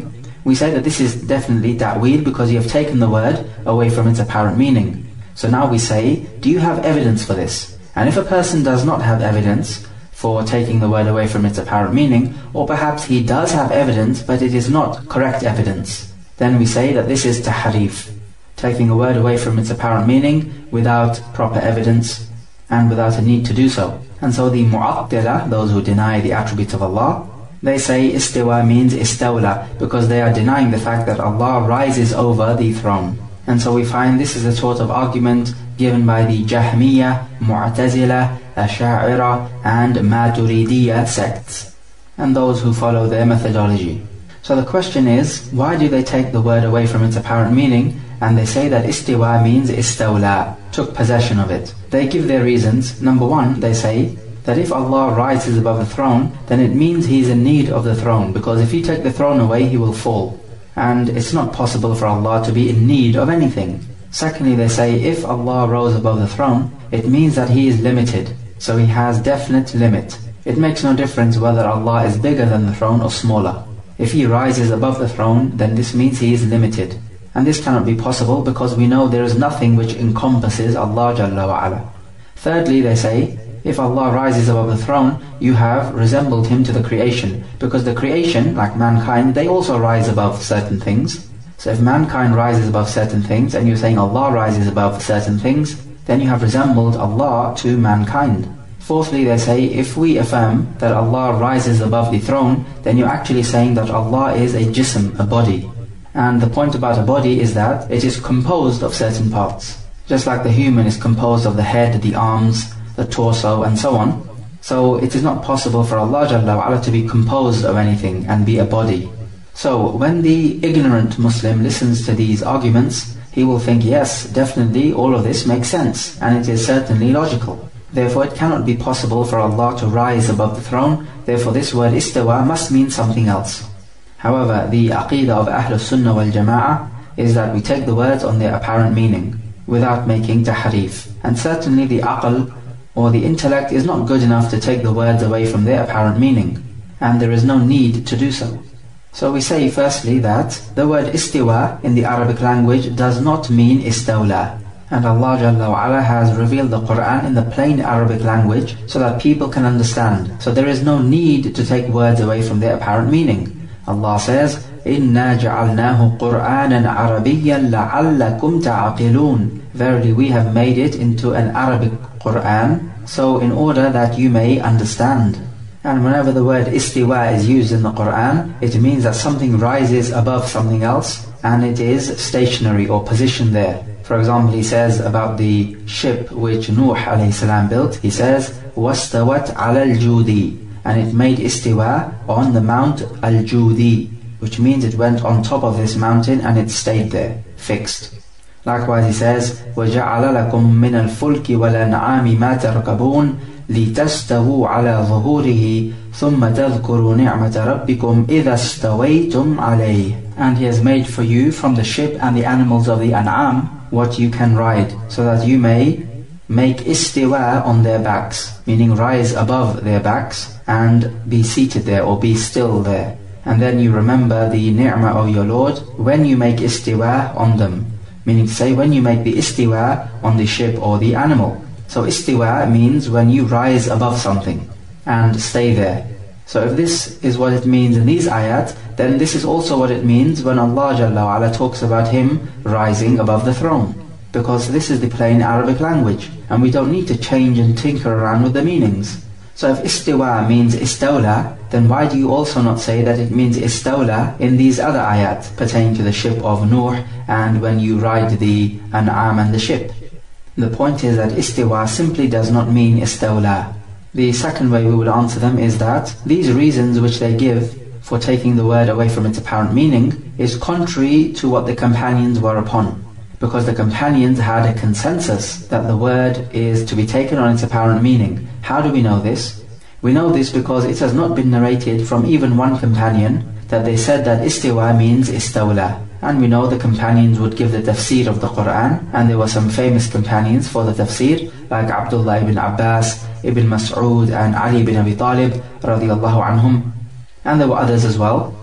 we say that this is definitely ta'wil because you have taken the word away from its apparent meaning. So now we say, do you have evidence for this? And if a person does not have evidence for taking the word away from its apparent meaning, or perhaps he does have evidence but it is not correct evidence, then we say that this is tahrif, taking a word away from its apparent meaning without proper evidence and without a need to do so. And so the Mu'attila, those who deny the attributes of Allah, they say istiwa means istawla, because they are denying the fact that Allah rises over the throne. And so we find this is a sort of argument given by the Jahmiyyah, Mu'tazila, Asha'ira and Maturidiyya sects, and those who follow their methodology. So the question is, why do they take the word away from its apparent meaning? And they say that istiwa means istawla, took possession of it. They give their reasons. Number one, they say that if Allah rises above the throne, then it means He is in need of the throne, because if you take the throne away, He will fall. And it's not possible for Allah to be in need of anything. Secondly, they say if Allah rose above the throne, it means that He is limited. So He has definite limit. It makes no difference whether Allah is bigger than the throne or smaller. If He rises above the throne, then this means He is limited. And this cannot be possible because we know there is nothing which encompasses Allah Jalla wa Ala. Thirdly, they say, if Allah rises above the throne, you have resembled Him to the creation, because the creation, like mankind, they also rise above certain things. So if mankind rises above certain things, and you're saying Allah rises above certain things, then you have resembled Allah to mankind. Fourthly, they say, if we affirm that Allah rises above the throne, then you're actually saying that Allah is a jism, a body. And the point about a body is that it is composed of certain parts. Just like the human is composed of the head, the arms, the torso and so on. So it is not possible for Allah Jalla wa Ala to be composed of anything and be a body. So when the ignorant Muslim listens to these arguments, he will think, yes, definitely all of this makes sense and it is certainly logical. Therefore it cannot be possible for Allah to rise above the throne. Therefore this word istawa must mean something else. However, the aqidah of Ahlus Sunnah wal Jama'ah is that we take the words on their apparent meaning without making tahrif. And certainly the aql or the intellect is not good enough to take the words away from their apparent meaning, and there is no need to do so. So we say firstly that the word istiwa in the Arabic language does not mean istawla, and Allah Jalla wa Ala has revealed the Quran in the plain Arabic language so that people can understand. So there is no need to take words away from their apparent meaning. Allah says, إِنَّا جَعَلْنَاهُ قُرْآنًا عَرَبِيًّا لَعَلَّكُمْ تَعْقِلُونَ. Verily we have made it into an Arabic Quran, so in order that you may understand. And whenever the word istiwa is used in the Quran, it means that something rises above something else and it is stationary or positioned there. For example, he says about the ship which Nuh alayhi salam built, he says, وَاسْتَوَتْ عَلَى الْجُودِ, and it made istiwa on the Mount Al-Judi, which means it went on top of this mountain and it stayed there, fixed. Likewise he says, وَجَعَلَ لَكُم مِّنَ الْفُلْكِ وَالْأَنْعَامِ مَا تَرْكَبُونَ لِتَسْتَوُوا عَلَى ظُهُورِهِ ثُمَّ تَذْكُرُوا نِعْمَةَ رَبِّكُمْ إِذَا اسْتَوَيْتُمْ عَلَيْهِ. And He has made for you from the ship and the animals of the An'am what you can ride, so that you may make istiwa on their backs, meaning rise above their backs and be seated there or be still there. And then you remember the ni'mah of your Lord when you make istiwa on them, meaning to say when you make the istiwa on the ship or the animal. So istiwa means when you rise above something and stay there. So if this is what it means in these ayat, then this is also what it means when Allah Jalla wa Ala talks about Him rising above the throne. Because this is the plain Arabic language, and we don't need to change and tinker around with the meanings. So if istiwa means istawla, then why do you also not say that it means istawla in these other ayat pertaining to the ship of Nuh and when you ride the An'am and the ship? The point is that istiwa simply does not mean istawla. The second way we would answer them is that these reasons which they give for taking the word away from its apparent meaning is contrary to what the companions were upon. Because the companions had a consensus that the word is to be taken on its apparent meaning. How do we know this? We know this because it has not been narrated from even one companion that they said that istiwa means istawla. And we know the companions would give the tafsir of the Quran, and there were some famous companions for the tafsir like Abdullah ibn Abbas, Ibn Mas'ud and Ali ibn Abi Talib radiyallahu anhum. And there were others as well.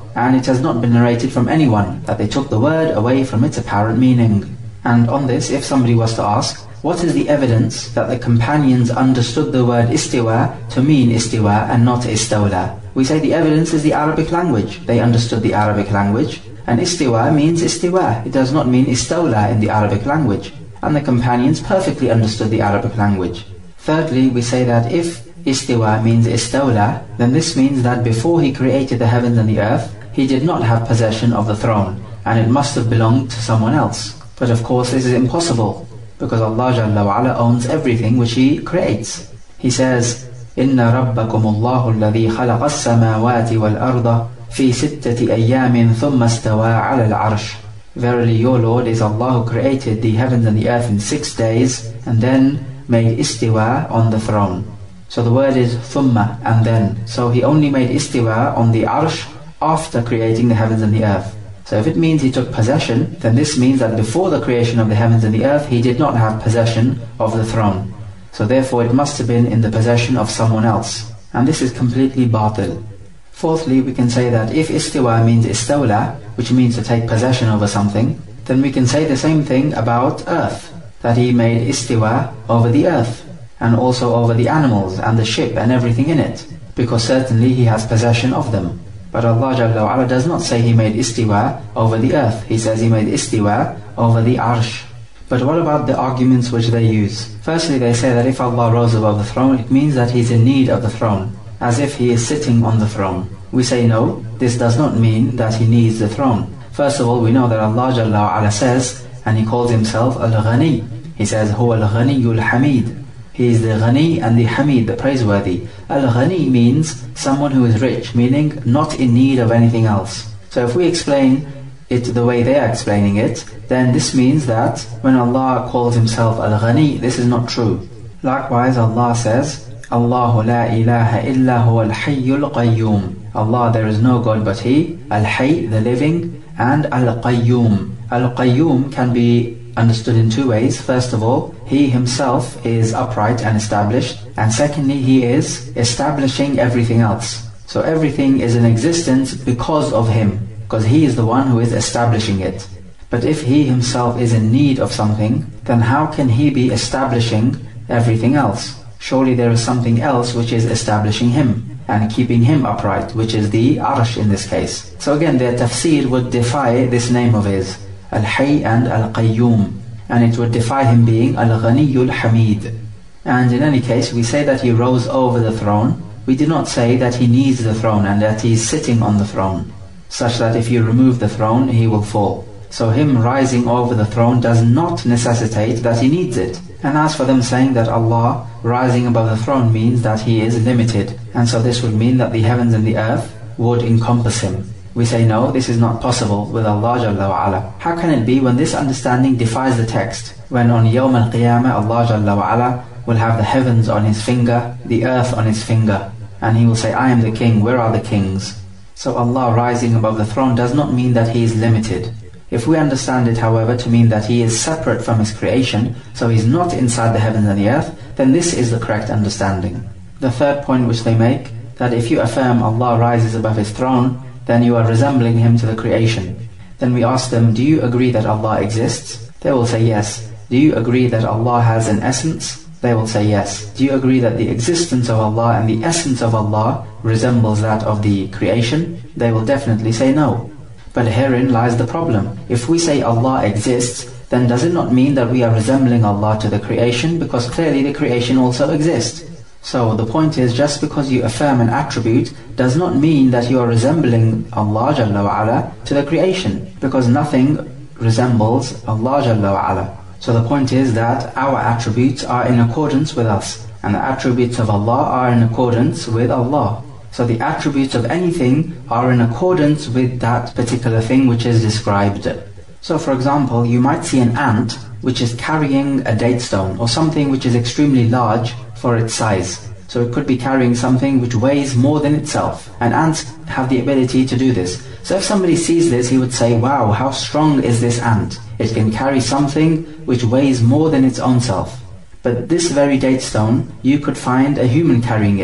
and it has not been narrated from anyone that they took the word away from its apparent meaning. And on this, if somebody was to ask, what is the evidence that the companions understood the word istiwa to mean istiwa and not istawla? We say the evidence is the Arabic language. They understood the Arabic language, and istiwa means istiwa. It does not mean istawla in the Arabic language. And the companions perfectly understood the Arabic language. Thirdly, we say that if istiwa means istawla, then this means that before he created the heavens and the earth, he did not have possession of the throne, and it must have belonged to someone else. But of course this is impossible, because Allah Jalla wa Ala owns everything which He creates. He says, إِنَّ رَبَّكُمُ اللَّهُ الَّذِي خَلَقَ السَّمَاوَاتِ وَالْأَرْضَ فِي سِتَّةِ أَيَّامٍ ثُمَّ اسْتَوَى عَلَى الْعَرْشِ. Verily your Lord is Allah who created the heavens and the earth in six days, and then made istiwa on the throne. So the word is thumma, and then. So He only made istiwa on the arsh after creating the heavens and the earth. So if it means He took possession, then this means that before the creation of the heavens and the earth, He did not have possession of the throne. So therefore it must have been in the possession of someone else. And this is completely batil. Fourthly, we can say that if istiwa means istawla, which means to take possession over something, then we can say the same thing about earth, that He made istiwa over the earth, and also over the animals and the ship and everything in it, because certainly He has possession of them. But Allah Jalla wa Ala does not say He made istiwa over the earth. He says He made istiwa over the arsh. But what about the arguments which they use? Firstly, they say that if Allah rose above the throne, it means that He's in need of the throne, as if He is sitting on the throne. We say no, this does not mean that He needs the throne. First of all, we know that Allah Jalla wa Ala says, and He calls Himself Al-Ghani. He says, Huwa Al-Ghaniyul Hamid. He is the Ghani and the Hamid, the praiseworthy. Al-Ghani means someone who is rich, meaning not in need of anything else. So if we explain it the way they are explaining it, then this means that when Allah calls Himself Al-Ghani, this is not true. Likewise, Allah says, Allahu la ilaha illa huwa al-hayyul qayyum. Allah, there is no God but He, Al-Hayy, the living, and Al-Qayyum. Al-Qayyum can be understood in two ways. First of all, He Himself is upright and established, and secondly, He is establishing everything else. So everything is in existence because of Him, because He is the one who is establishing it. But if He Himself is in need of something, then how can He be establishing everything else? Surely there is something else which is establishing Him and keeping Him upright, which is the arsh in this case. So again, their tafsir would defy this name of His, Al-Hayy and Al-Qayyum, and it would defy Him being Al-Ghaniyul Hamid. And in any case, we say that He rose over the throne. We do not say that He needs the throne and that He is sitting on the throne, such that if you remove the throne, He will fall. So Him rising over the throne does not necessitate that He needs it. And as for them saying that Allah rising above the throne means that He is limited, and so this would mean that the heavens and the earth would encompass Him. We say no, this is not possible with Allah Jalla wa Ala. How can it be when this understanding defies the text? When on Yawm al-Qiyamah Allah Jalla wa Ala will have the heavens on His finger, the earth on His finger, and He will say, I am the king, where are the kings? So Allah rising above the throne does not mean that He is limited. If we understand it, however, to mean that He is separate from His creation, so He is not inside the heavens and the earth, then this is the correct understanding. The third point which they make, that if you affirm Allah rises above His throne, then you are resembling Him to the creation. Then we ask them, do you agree that Allah exists? They will say yes. Do you agree that Allah has an essence? They will say yes. Do you agree that the existence of Allah and the essence of Allah resembles that of the creation? They will definitely say no. But herein lies the problem. If we say Allah exists, then does it not mean that we are resembling Allah to the creation? Because clearly the creation also exists. So the point is, just because you affirm an attribute does not mean that you are resembling Allah Jalla wa Ala to the creation, because nothing resembles Allah Jalla wa Ala. So the point is that our attributes are in accordance with us, and the attributes of Allah are in accordance with Allah. So the attributes of anything are in accordance with that particular thing which is described. So for example, you might see an ant which is carrying a date stone, or something which is extremely large for its size. So it could be carrying something which weighs more than itself, and ants have the ability to do this. So if somebody sees this, he would say, wow, how strong is this ant? It can carry something which weighs more than its own self. But this very date stone, you could find a human carrying it,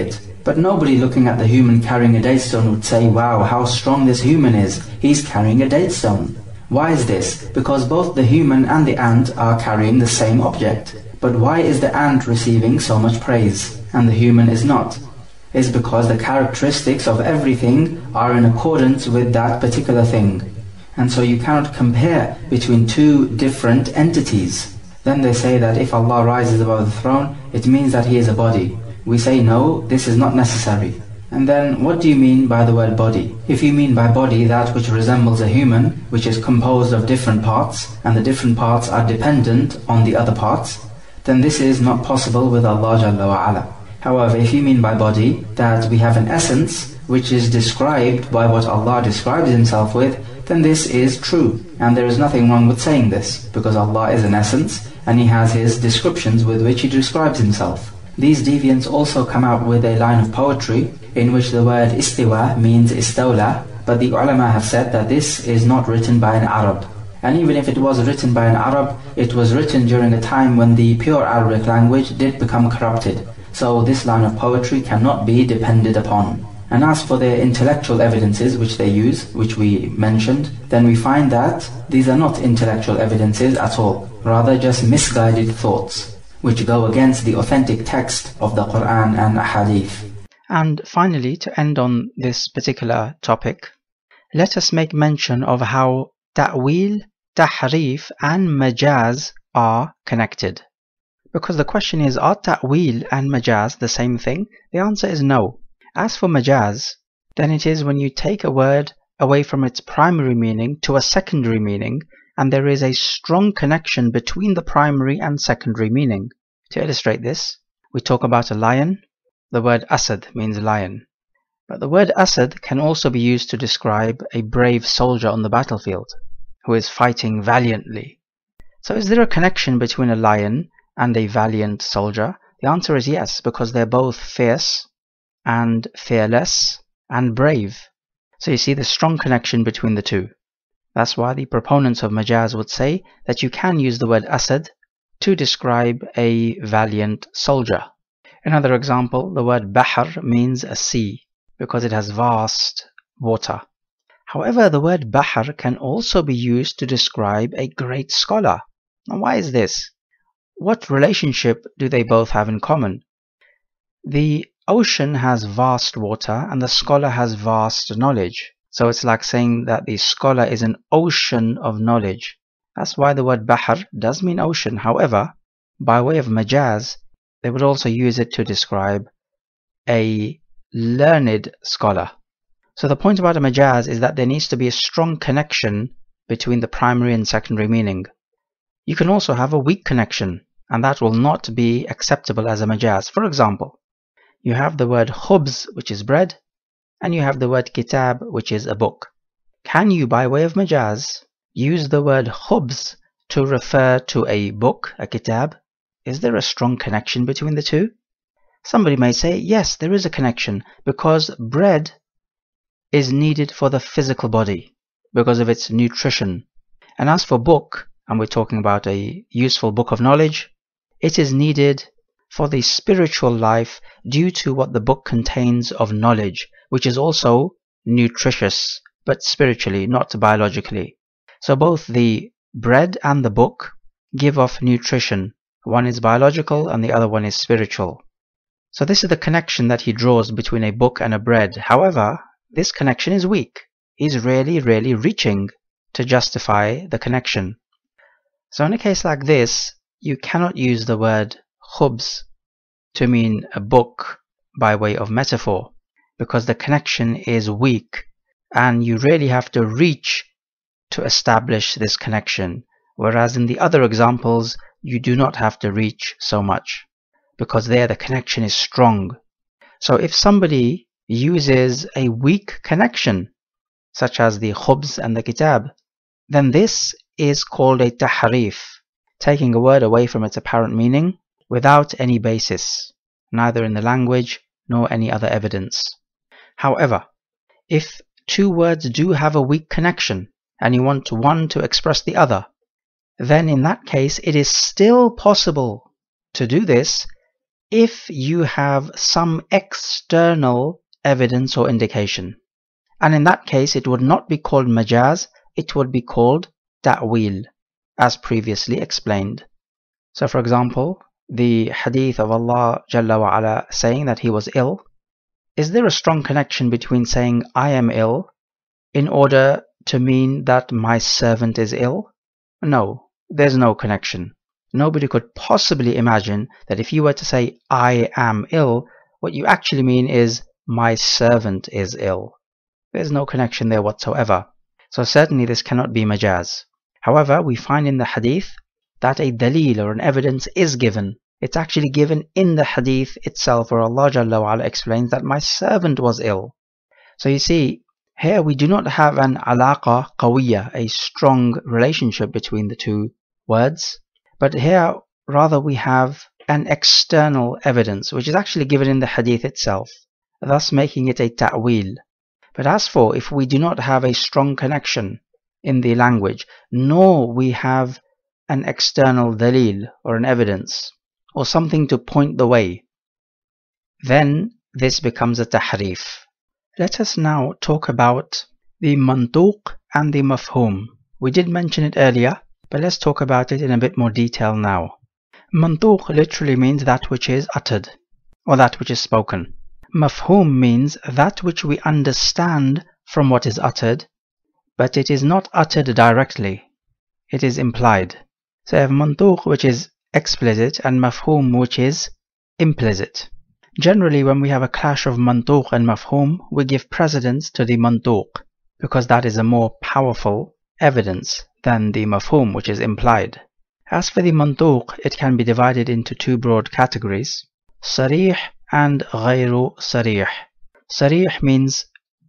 But nobody looking at the human carrying a date stone would say, wow, how strong this human is, he's carrying a date stone. Why is this? Because both the human and the ant are carrying the same object. But why is the ant receiving so much praise and the human is not? It's because the characteristics of everything are in accordance with that particular thing. And so you cannot compare between two different entities. Then they say that if Allah rises above the throne, it means that He is a body. We say no, this is not necessary. And then what do you mean by the word body? If you mean by body that which resembles a human, which is composed of different parts, and the different parts are dependent on the other parts, then this is not possible with Allah Jalla wa Ala. However, if you mean by body that we have an essence which is described by what Allah describes Himself with, then this is true. And there is nothing wrong with saying this, because Allah is an essence and He has His descriptions with which He describes Himself. These deviants also come out with a line of poetry in which the word istiwa means istawla, but the ulama have said that this is not written by an Arab. And even if it was written by an Arab, it was written during a time when the pure Arabic language did become corrupted. So this line of poetry cannot be depended upon. And as for their intellectual evidences which they use, which we mentioned, then we find that these are not intellectual evidences at all, rather just misguided thoughts, which go against the authentic text of the Quran and Hadith. And finally, to end on this particular topic, let us make mention of how ta'wil, tahrif and majaz are connected. Because the question is, are ta'wil and majaz the same thing? The answer is no. As for majaz, then it is when you take a word away from its primary meaning to a secondary meaning, and there is a strong connection between the primary and secondary meaning. To illustrate this, we talk about a lion. The word asad means lion. But the word asad can also be used to describe a brave soldier on the battlefield who is fighting valiantly. So is there a connection between a lion and a valiant soldier? The answer is yes, because they're both fierce and fearless and brave. So you see the strong connection between the two. That's why the proponents of majaz would say that you can use the word asad to describe a valiant soldier. Another example, the word bahr means a sea, because it has vast water. However, the word bahr can also be used to describe a great scholar. Now why is this? What relationship do they both have in common? The ocean has vast water and the scholar has vast knowledge. So it's like saying that the scholar is an ocean of knowledge. That's why the word bahr does mean ocean. However, by way of majaz, they would also use it to describe a learned scholar. So the point about a majaz is that there needs to be a strong connection between the primary and secondary meaning. You can also have a weak connection, and that will not be acceptable as a majaz. For example, you have the word khubz, which is bread, and you have the word kitab, which is a book. Can you, by way of majaz, use the word khubz to refer to a book, a kitab? Is there a strong connection between the two? Somebody may say, yes, there is a connection, because bread is needed for the physical body, because of its nutrition. And as for book, and we're talking about a useful book of knowledge, it is needed for the spiritual life due to what the book contains of knowledge, which is also nutritious, but spiritually, not biologically. So both the bread and the book give off nutrition. One is biological and the other one is spiritual. So this is the connection that he draws between a book and a bread. However, this connection is weak. He's really, really reaching to justify the connection. So in a case like this, you cannot use the word khubz to mean a book by way of metaphor, because the connection is weak and you really have to reach to establish this connection. Whereas in the other examples, you do not have to reach so much, because there the connection is strong. So if somebody uses a weak connection, such as the khubz and the kitab, then this is called a tahrif, taking a word away from its apparent meaning without any basis, neither in the language nor any other evidence. However, if two words do have a weak connection and you want one to express the other, then in that case it is still possible to do this if you have some external evidence or indication. And in that case, it would not be called majaz, it would be called ta'wil, as previously explained. So for example, the hadith of Allah Jalla wa Ala saying that he was ill, is there a strong connection between saying I am ill in order to mean that my servant is ill? No, there's no connection. Nobody could possibly imagine that if you were to say I am ill, what you actually mean is my servant is ill. There's no connection there whatsoever. So certainly this cannot be majaz. However, we find in the hadith that a dalil or an evidence is given. It's actually given in the hadith itself, where Allah Jalla wa Ala explains that my servant was ill. So you see, here we do not have an alaqa qawiyya, a strong relationship between the two words, but here rather we have an external evidence which is actually given in the hadith itself, thus making it a ta'wil. But as for if we do not have a strong connection in the language, nor we have an external dalil or an evidence or something to point the way, then this becomes a tahrif. Let us now talk about the mantuq and the mafhum. We did mention it earlier, but let's talk about it in a bit more detail now. Mantuq literally means that which is uttered, or that which is spoken. Mafhum means that which we understand from what is uttered, but it is not uttered directly, it is implied. So you have mantuq, which is explicit, and mafhum, which is implicit. Generally, when we have a clash of mantuq and mafhum, we give precedence to the mantuq, because that is a more powerful evidence than the mafhum, which is implied. As for the mantuq, it can be divided into two broad categories, sarih and ghayru sarih. Sarih means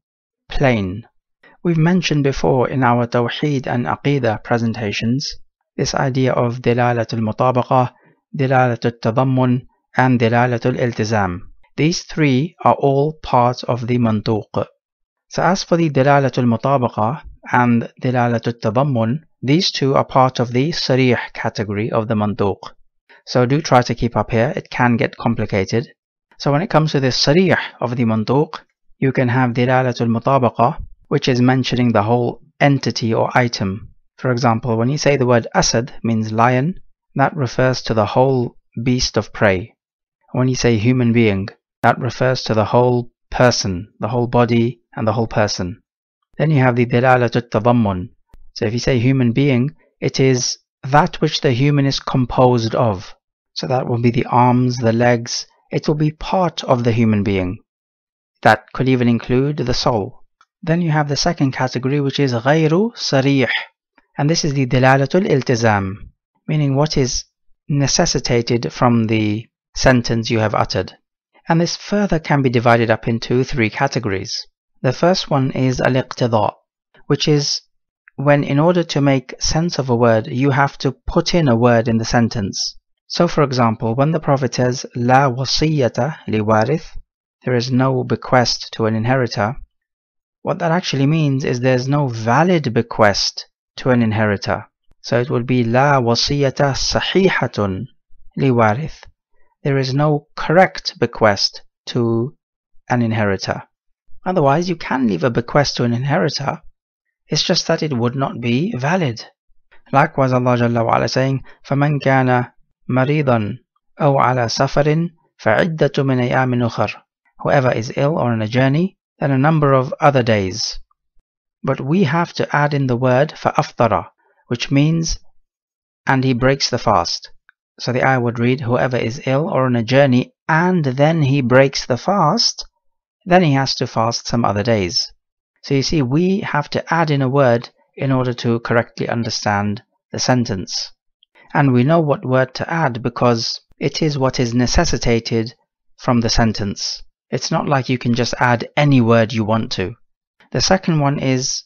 plain. We've mentioned before in our Tawheed and Aqidah presentations this idea of dilalatul mutabaqah, dilalatul tadammun, and dilalatul iltizam. These three are all part of the mantuq. So as for the dilalatul mutabaqah and dilalatul tadammun, these two are part of the sarih category of the mantuq. So do try to keep up here, it can get complicated. So when it comes to the sarih of the mantuq, you can have dilalatul mutabaqah, which is mentioning the whole entity or item. For example, when you say the word asad means lion, that refers to the whole beast of prey. When you say human being, that refers to the whole person, the whole body and the whole person. Then you have the dilalatul tadammun. So if you say human being, it is that which the human is composed of. So that will be the arms, the legs, it will be part of the human being. That could even include the soul. Then you have the second category, which is ghayru sarih. And this is the dilalatul iltizam, meaning what is necessitated from the sentence you have uttered. And this further can be divided up into three categories. The first one is al-iqtida, which is when in order to make sense of a word, you have to put in a word in the sentence. So for example, when the Prophet says, La wasiyata li warith, there is no bequest to an inheritor, what that actually means is there's no valid bequest to an inheritor. So it would be La wasiyata sahihatun li warith. There is no correct bequest to an inheritor. Otherwise, you can leave a bequest to an inheritor. It's just that it would not be valid. Likewise, Allah Jalla wa Ala saying, فَمَنْ كَانَ مَرِيضًا أَوْ عَلَى سَفَرٍ فَعِدَّةٌ مِنْ أَيَّامٍ أُخَرٍ. Whoever is ill or on a journey, then a number of other days. But we have to add in the word فَأَفْطَرَ, which means, and he breaks the fast. So the ayah would read, whoever is ill or on a journey, and then he breaks the fast, then he has to fast some other days. So you see, we have to add in a word in order to correctly understand the sentence. And we know what word to add because it is what is necessitated from the sentence. It's not like you can just add any word you want to. The second one is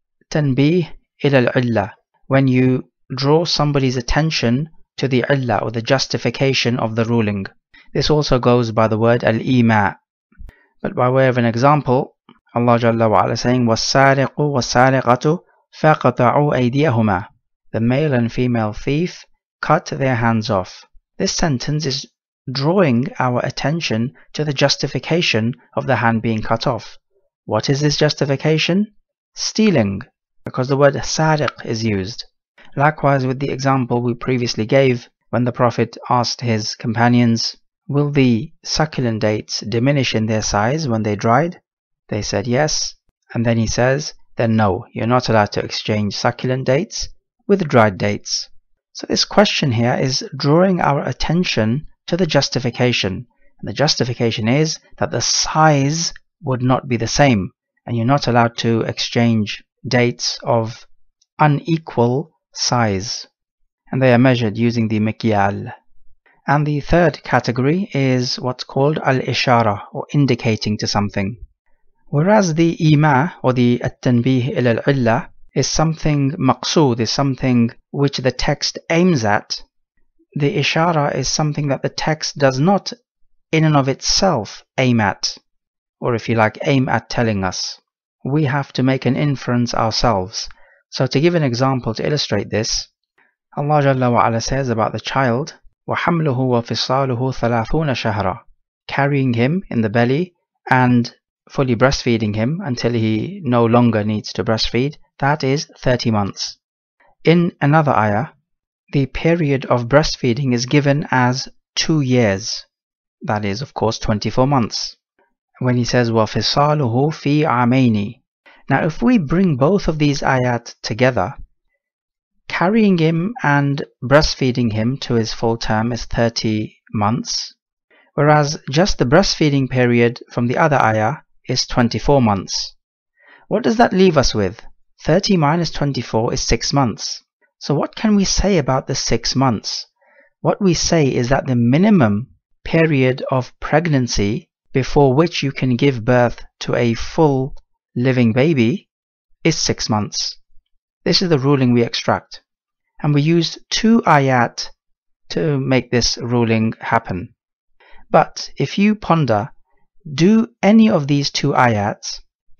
tanbih ila al-illa, when you draw somebody's attention to the illa or the justification of the ruling. This also goes by the word al-ima. But by way of an example, Allah Jalla wa Ala saying, وَالسَّارِقُ وَالسَّارِقَةُ فَقَطَعُوا أَيْدِيَهُمَا. The male and female thief cut their hands off. This sentence is drawing our attention to the justification of the hand being cut off. What is this justification? Stealing, because the word sariq is used. Likewise with the example we previously gave, when the Prophet asked his companions, will the succulent dates diminish in their size when they dried? They said yes, and then he says, then no, you're not allowed to exchange succulent dates with dried dates. So this question here is drawing our attention to the justification. And the justification is that the size would not be the same, and you're not allowed to exchange dates of unequal size. And they are measured using the mikyal. And the third category is what's called al-ishara, or indicating to something. Whereas the ima, or the at-tanbih ila al-illa, is something maqsood, is something which the text aims at, the ishara is something that the text does not in and of itself aim at, or if you like, aim at telling us. We have to make an inference ourselves. So to give an example to illustrate this, Allah Jalla wa Ala says about the child, وَحَمْلُهُ وَفِصَالُهُ ثَلَاثُونَ شَهْرًا, carrying him in the belly and fully breastfeeding him until he no longer needs to breastfeed, that is thirty months. In another ayah, the period of breastfeeding is given as two years. That is, of course, twenty-four months. When he says, وَفِصَالُهُ فِي عَامَيْنِ. Now, if we bring both of these ayat together, carrying him and breastfeeding him to his full term is thirty months, whereas just the breastfeeding period from the other ayah is twenty-four months. What does that leave us with? thirty minus twenty-four is six months. So what can we say about the six months? What we say is that the minimum period of pregnancy before which you can give birth to a full living baby is six months. This is the ruling we extract. And we used two ayat to make this ruling happen. But if you ponder, do any of these two ayats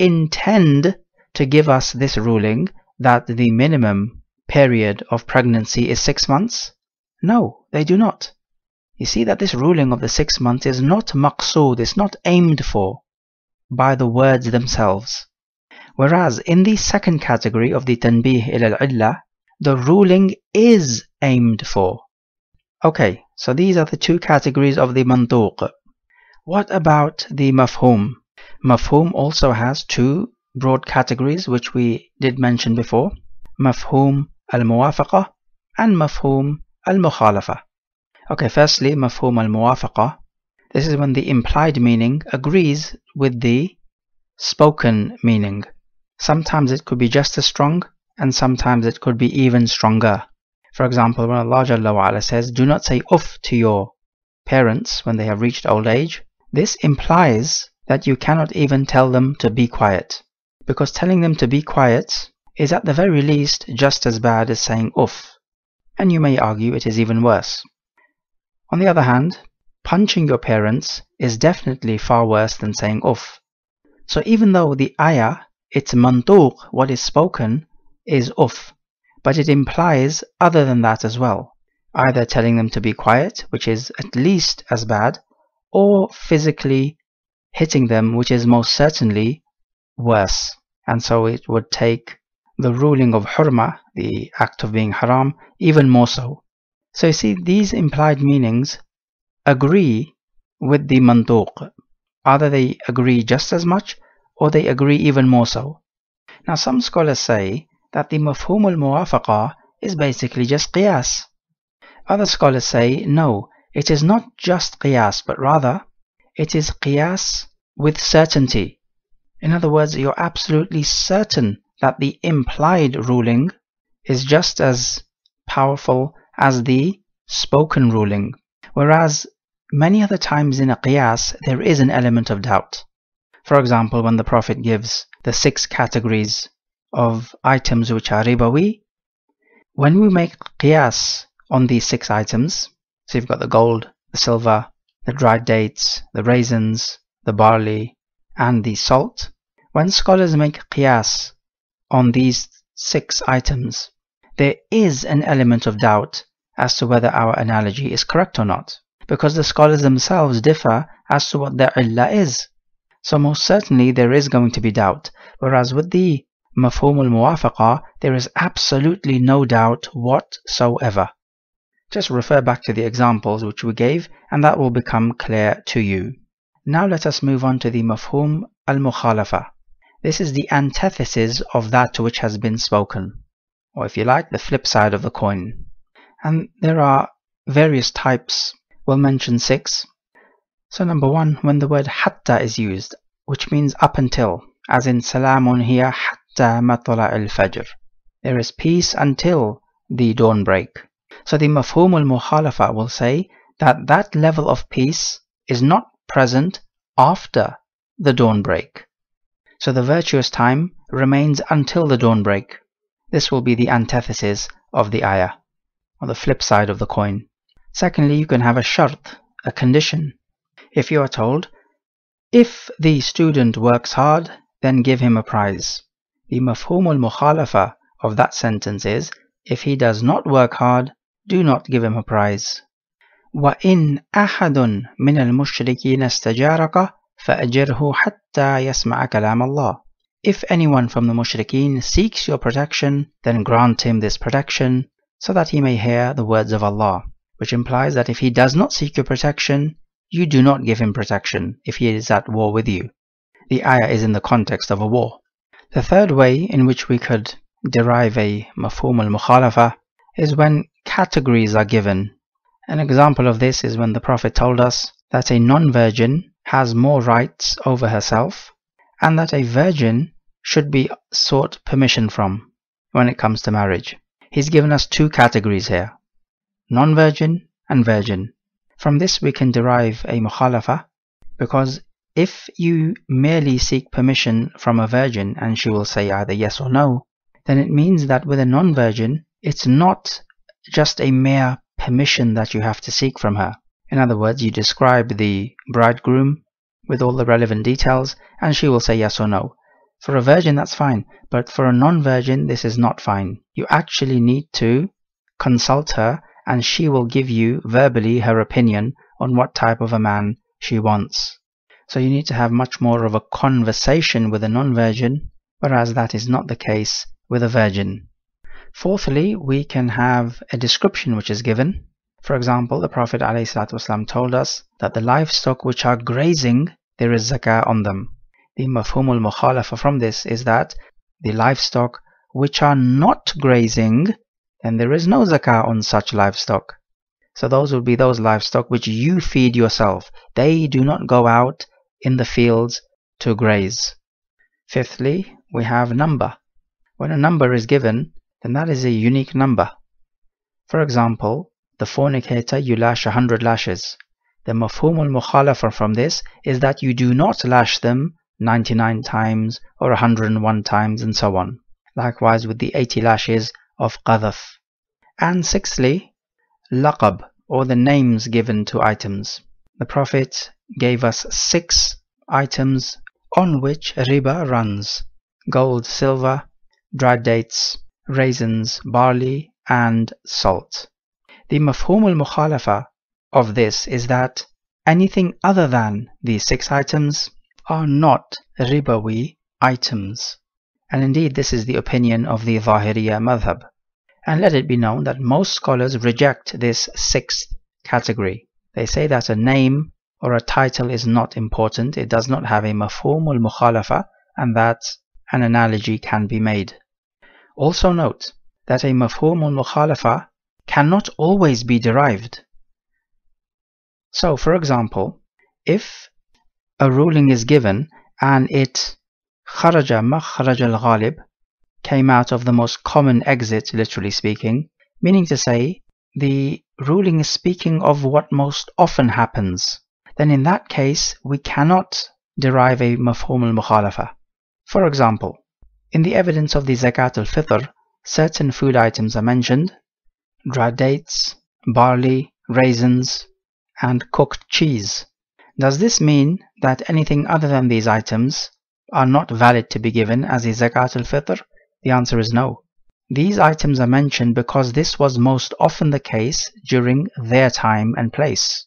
intend to give us this ruling that the minimum period of pregnancy is six months? No, they do not. You see that this ruling of the six months is not maqsood, it's not aimed for by the words themselves. Whereas in the second category of the tanbih ila al-illa, the ruling is aimed for. Okay, so these are the two categories of the mantuq. What about the mafhum? Mafhum also has two broad categories which we did mention before. Mafhum al-muwafaqa and mafhum al-mukhalafa. Okay, firstly, mafhum al-muwafaqa. This is when the implied meaning agrees with the spoken meaning. Sometimes it could be just as strong, and sometimes it could be even stronger. For example, when Allah Jalla wa Ala says, do not say uff to your parents when they have reached old age, this implies that you cannot even tell them to be quiet. Because telling them to be quiet is at the very least just as bad as saying uff. And you may argue it is even worse. On the other hand, punching your parents is definitely far worse than saying uff. So even though the ayah, its mantuq, what is spoken, is uff, but it implies other than that as well. Either telling them to be quiet, which is at least as bad, or physically hitting them, which is most certainly worse. And so it would take the ruling of hurma, the act of being haram, even more so. So you see, these implied meanings agree with the mantuq. Either they agree just as much, or they agree even more so. Now some scholars say that the mafhum al-muwafaqa is basically just qiyas. Other scholars say no, it is not just qiyas, but rather it is qiyas with certainty. In other words, you're absolutely certain that the implied ruling is just as powerful as the spoken ruling. Whereas many other times in a qiyas there is an element of doubt. For example, when the Prophet gives the six categories of items which are ribawi, when we make qiyas on these six items, so you've got the gold, the silver, the dried dates, the raisins, the barley, and the salt, when scholars make qiyas on these six items, there is an element of doubt as to whether our analogy is correct or not. because the scholars themselves differ as to what their illah is. So most certainly there is going to be doubt, whereas with the mafhum al-muwafaqa there is absolutely no doubt whatsoever. Just refer back to the examples which we gave and that will become clear to you. Now let us move on to the mafhum al-mukhalafa. This is the antithesis of that which has been spoken, or if you like, the flip side of the coin. And there are various types. We'll mention six. So number one, when the word hatta is used, which means up until, as in salamun hiya hatta matla al-fajr. There is peace until the dawn break. So the mafhum al-mukhalafa will say that that level of peace is not present after the dawn break. So the virtuous time remains until the dawn break. This will be the antithesis of the ayah, or the flip side of the coin. Secondly, you can have a shart, a condition. If you are told, if the student works hard, then give him a prize. The mafhum al-mukhalafa of that sentence is, if he does not work hard, do not give him a prize. وَإِنْ أَحَدٌ مِنَ الْمُشْرِكِينَ اسْتَجَارَكَ فَأَجِرْهُ حَتَّى يَسْمَعَ كَلَامَ اللَّهِ. If anyone from the mushrikeen seeks your protection, then grant him this protection, so that he may hear the words of Allah, which implies that if he does not seek your protection, you do not give him protection if he is at war with you. The ayah is in the context of a war. The third way in which we could derive a mafhum al-mukhalafa is when categories are given. An example of this is when the Prophet told us that a non-virgin has more rights over herself and that a virgin should be sought permission from when it comes to marriage. He's given us two categories here, non-virgin and virgin. From this we can derive a mukhalafa, because if you merely seek permission from a virgin and she will say either yes or no, then it means that with a non-virgin it's not just a mere permission that you have to seek from her. In other words, you describe the bridegroom with all the relevant details and she will say yes or no. For a virgin that's fine, but for a non-virgin this is not fine. You actually need to consult her and she will give you verbally her opinion on what type of a man she wants. So you need to have much more of a conversation with a non-virgin, whereas that is not the case with a virgin. Fourthly, we can have a description which is given. For example, the Prophet ﷺ told us that the livestock which are grazing, there is zakah on them. The mafhum al-mukhalafa from this is that the livestock which are not grazing, then there is no zakah on such livestock. So those would be those livestock which you feed yourself. They do not go out in the fields to graze. Fifthly, we have number. When a number is given, then that is a unique number. For example, the fornicator, you lash a hundred lashes. The mafhum al-mukhalafa from this is that you do not lash them ninety-nine times or one hundred and one times and so on. Likewise with the eighty lashes of qadhaf. And sixthly, laqab, or the names given to items. The Prophet gave us six items on which riba runs: gold, silver, dried dates, raisins, barley, and salt. The mafhum al-mukhalafa of this is that anything other than these six items are not ribawi items. And indeed this is the opinion of the Zahiriyya madhab. And let it be known that most scholars reject this sixth category. They say that a name or a title is not important, it does not have a mafhum al-mukhalafa, and that an analogy can be made. Also note that a mafhum al-mukhalafa cannot always be derived. So for example, if a ruling is given and it kharaja makhraj al-ghalib, came out of the most common exit, literally speaking, meaning to say the ruling is speaking of what most often happens, then in that case we cannot derive a mafhum al-mukhalafa. For example, in the evidence of the zakat al-fitr, certain food items are mentioned: dried dates, barley, raisins, and cooked cheese. Does this mean that anything other than these items are not valid to be given as a zakat al-fitr? The answer is no. These items are mentioned because this was most often the case during their time and place.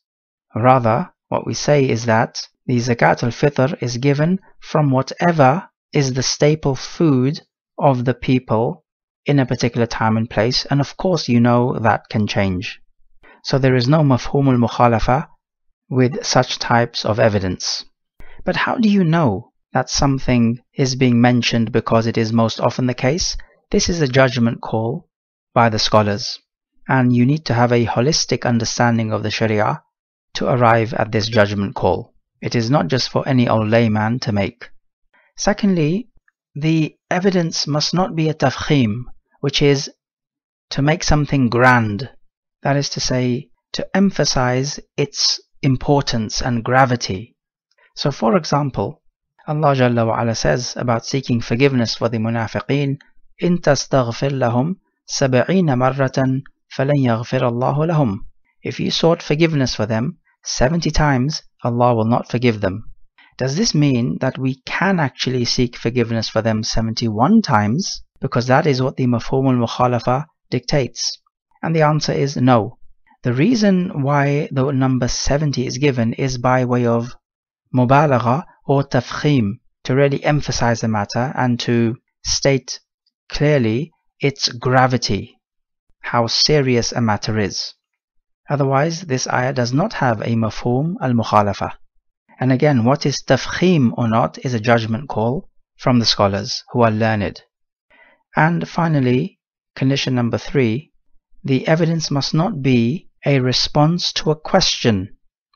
Rather, what we say is that the Zakat al-Fitr is given from whatever is the staple food of the people in a particular time and place, and of course you know that can change. So there is no mafhum al-mukhalafa with such types of evidence. But how do you know that something is being mentioned because it is most often the case? This is a judgment call by the scholars, and you need to have a holistic understanding of the Sharia to arrive at this judgment call. It is not just for any old layman to make. Secondly, the evidence must not be a tafkhim, which is to make something grand. That is to say, to emphasize its importance and gravity. So for example, Allah Jalla wa Ala says about seeking forgiveness for the munafiqeen, إِن تَسْتَغْفِرْ لَهُمْ سَبْعِينَ مَرَّةً فَلَنْ يَغْفِرَ اللَّهُ لَهُمْ. If you sought forgiveness for them seventy times, Allah will not forgive them. Does this mean that we can actually seek forgiveness for them seventy-one times? Because that is what the mafhum al-mukhalafa dictates. And the answer is no. The reason why the number seventy is given is by way of mubalagha or tafkhim, to really emphasize the matter and to state clearly its gravity, how serious a matter is. Otherwise, this ayah does not have a mafhum al-mukhalafa. And again, what is tafkhim or not is a judgment call from the scholars who are learned. And finally, condition number three, the evidence must not be a response to a question,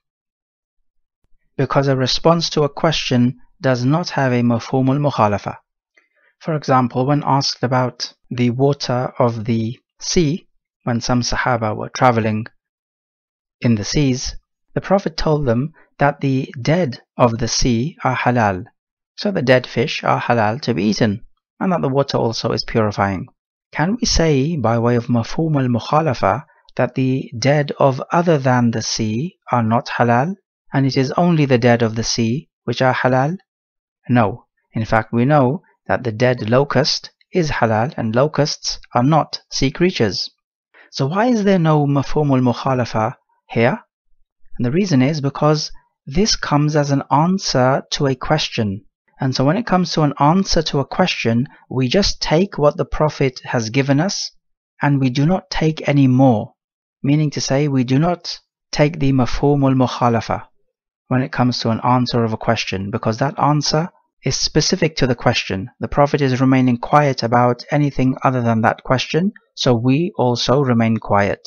because a response to a question does not have a mafhum al-mukhalafa. For example, when asked about the water of the sea, when some Sahaba were traveling in the seas, the Prophet told them that the dead of the sea are halal. So the dead fish are halal to be eaten, and that the water also is purifying. Can we say by way of mafhum al-mukhalafa that the dead of other than the sea are not halal, and it is only the dead of the sea which are halal? No. In fact, we know that the dead locust is halal, and locusts are not sea creatures. So why is there no mafhum al-mukhalafa here? And the reason is because this comes as an answer to a question. And so when it comes to an answer to a question, we just take what the Prophet has given us and we do not take any more. Meaning to say, we do not take the mafhum al-mukhalafa when it comes to an answer of a question, because that answer is specific to the question. The Prophet is remaining quiet about anything other than that question, so we also remain quiet.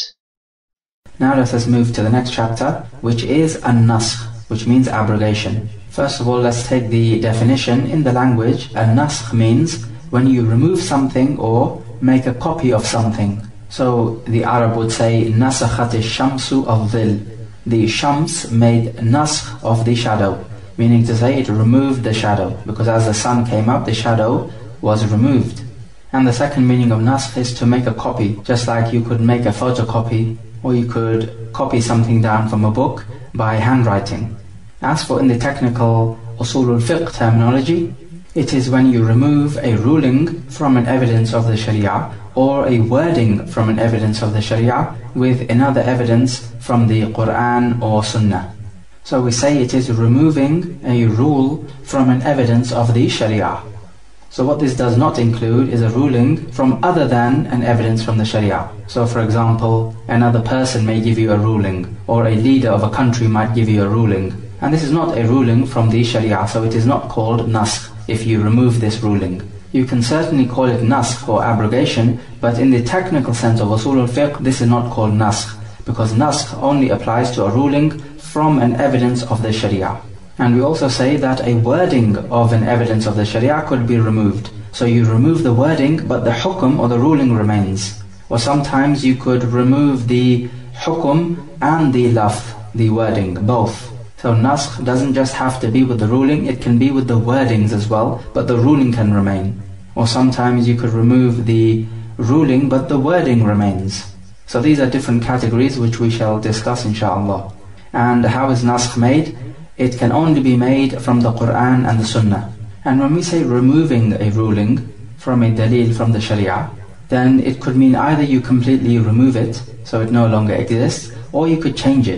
Now let us move to the next chapter, which is an-nasakh, which means abrogation. First of all, let's take the definition in the language. An-nasakh means when you remove something or make a copy of something. So the Arab would say, nasakhat ash-shamsu al-dhil. The shams made nasakh of the shadow, meaning to say it removed the shadow, because as the sun came up, the shadow was removed. And the second meaning of nasakh is to make a copy, just like you could make a photocopy, or you could copy something down from a book by handwriting. As for in the technical usul al-fiqh terminology, it is when you remove a ruling from an evidence of the Sharia, or a wording from an evidence of the Sharia with another evidence from the Quran or Sunnah. So we say it is removing a rule from an evidence of the Sharia. So what this does not include is a ruling from other than an evidence from the Sharia. So for example, another person may give you a ruling, or a leader of a country might give you a ruling. And this is not a ruling from the Sharia, so it is not called nasakh if you remove this ruling. You can certainly call it nasakh or abrogation, but in the technical sense of usul al-fiqh, this is not called nasakh, because nasakh only applies to a ruling from an evidence of the Sharia. And we also say that a wording of an evidence of the Sharia could be removed. So you remove the wording, but the hukum or the ruling remains. Or sometimes you could remove the hukum and the lafz, the wording, both. So nasakh doesn't just have to be with the ruling, it can be with the wordings as well, but the ruling can remain. Or sometimes you could remove the ruling, but the wording remains. So these are different categories which we shall discuss inshaAllah. And how is nasakh made? It can only be made from the Quran and the Sunnah. And when we say removing a ruling from a dalil from the Sharia, then it could mean either you completely remove it, so it no longer exists, or you could change it.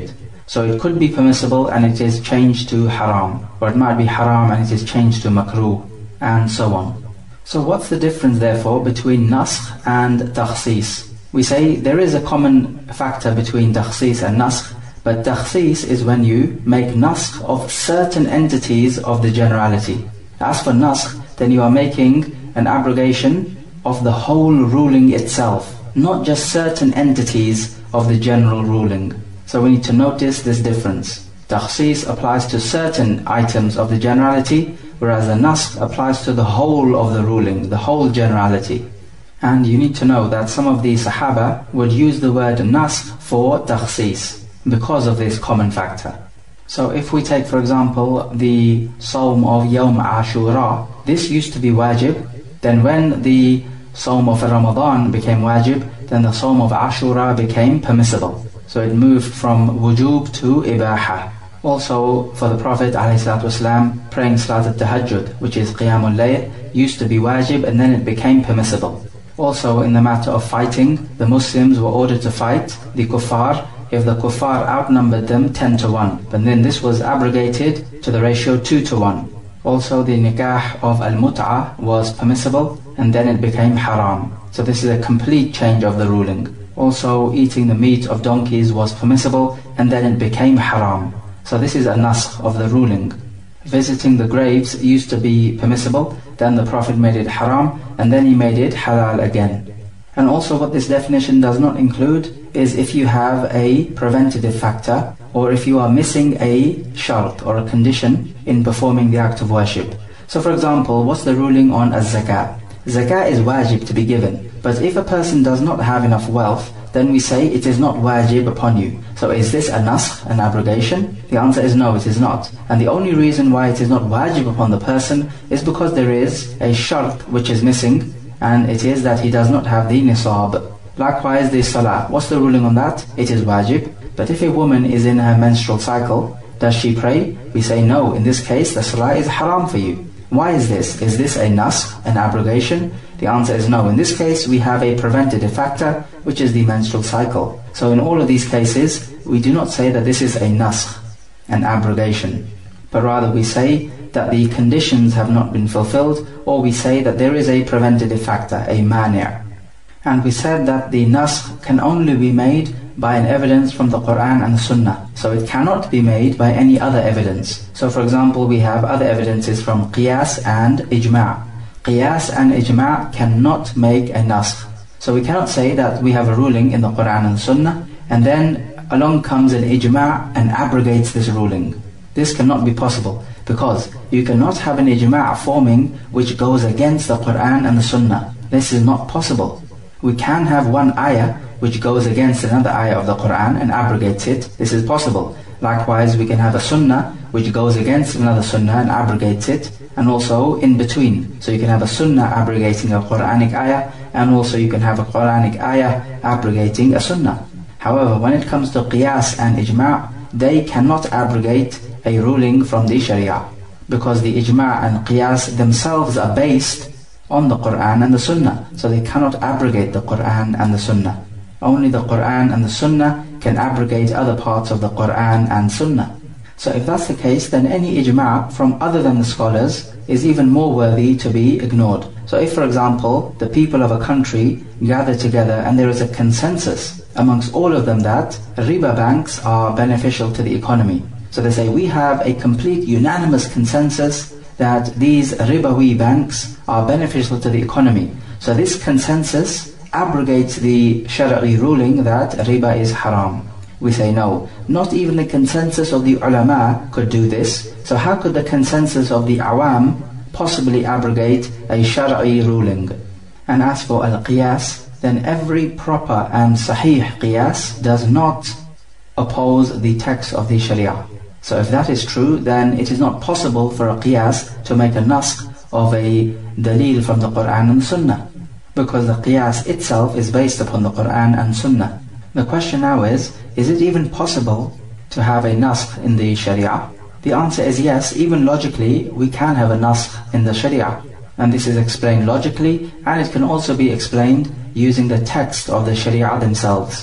So it could be permissible and it is changed to haram, or it might be haram and it is changed to makruh, and so on. So what's the difference therefore between naskh and takhsis? We say there is a common factor between takhsis and naskh, but takhsis is when you make naskh of certain entities of the generality. As for naskh, then you are making an abrogation of the whole ruling itself, not just certain entities of the general ruling. So we need to notice this difference. Takhsis applies to certain items of the generality, whereas the naskh applies to the whole of the ruling, the whole generality. And you need to know that some of the Sahaba would use the word naskh for takhsis because of this common factor. So if we take, for example, the Sawm of Yawm Ashura, this used to be wajib. Then when the Sawm of Ramadan became wajib, then the Sawm of Ashura became permissible. So it moved from wujub to ibaha. Also for the Prophet ﷺ, praying Salat al-Tahajjud, which is Qiyamul Layl, used to be wajib and then it became permissible. Also in the matter of fighting, the Muslims were ordered to fight the kuffar if the kuffar outnumbered them ten to one. But then this was abrogated to the ratio two to one. Also the nikah of al-mut'ah was permissible and then it became haram. So this is a complete change of the ruling. Also eating the meat of donkeys was permissible and then it became haram. So this is a naskh of the ruling. Visiting the graves used to be permissible, then the Prophet made it haram and then he made it halal again. And also what this definition does not include is if you have a preventative factor or if you are missing a shart or a condition in performing the act of worship. So for example, what's the ruling on az-zakat? Zakat is wajib to be given, but if a person does not have enough wealth, then we say it is not wajib upon you. So is this a naskh, an abrogation? The answer is no, it is not. And the only reason why it is not wajib upon the person is because there is a shart which is missing, and it is that he does not have the nisab. Likewise the salah, what's the ruling on that? It is wajib. But if a woman is in her menstrual cycle, does she pray? We say no, in this case the salah is haram for you. Why is this? Is this a naskh, an abrogation? The answer is no. In this case we have a preventative factor, which is the menstrual cycle. So in all of these cases we do not say that this is a naskh, an abrogation, but rather we say that the conditions have not been fulfilled, or we say that there is a preventative factor, a mani'. And we said that the naskh can only be made by an evidence from the Quran and the Sunnah. So it cannot be made by any other evidence. So for example, we have other evidences from qiyas and ijma'. Qiyas and ijma' cannot make a naskh. So we cannot say that we have a ruling in the Quran and Sunnah, and then along comes an ijma' and abrogates this ruling. This cannot be possible, because you cannot have an ijma' forming which goes against the Quran and the Sunnah. This is not possible. We can have one ayah which goes against another ayah of the Quran and abrogates it. This is possible. Likewise, we can have a sunnah which goes against another sunnah and abrogates it, and also in between. So you can have a sunnah abrogating a Quranic ayah, and also you can have a Quranic ayah abrogating a sunnah. However, when it comes to qiyas and ijma', they cannot abrogate a ruling from the sharia, because the ijma' and qiyas themselves are based on the Quran and the Sunnah. So they cannot abrogate the Quran and the Sunnah. Only the Quran and the Sunnah can abrogate other parts of the Quran and Sunnah. So if that's the case, then any ijma' from other than the scholars is even more worthy to be ignored. So if, for example, the people of a country gather together and there is a consensus amongst all of them that riba banks are beneficial to the economy. So they say we have a complete unanimous consensus that these ribawi banks are beneficial to the economy. So this consensus abrogates the Shari'i ruling that riba is haram. We say no, not even the consensus of the ulama could do this. So how could the consensus of the awam possibly abrogate a Shari'i ruling? And as for al-qiyas, then every proper and sahih qiyas does not oppose the text of the Sharia. So if that is true, then it is not possible for a qiyas to make a naskh of a dalil from the Quran and Sunnah, because the qiyas itself is based upon the Quran and Sunnah. The question now is, is it even possible to have a naskh in the Sharia? The answer is yes. Even logically, we can have a naskh in the Sharia. And this is explained logically, and it can also be explained using the text of the Sharia themselves.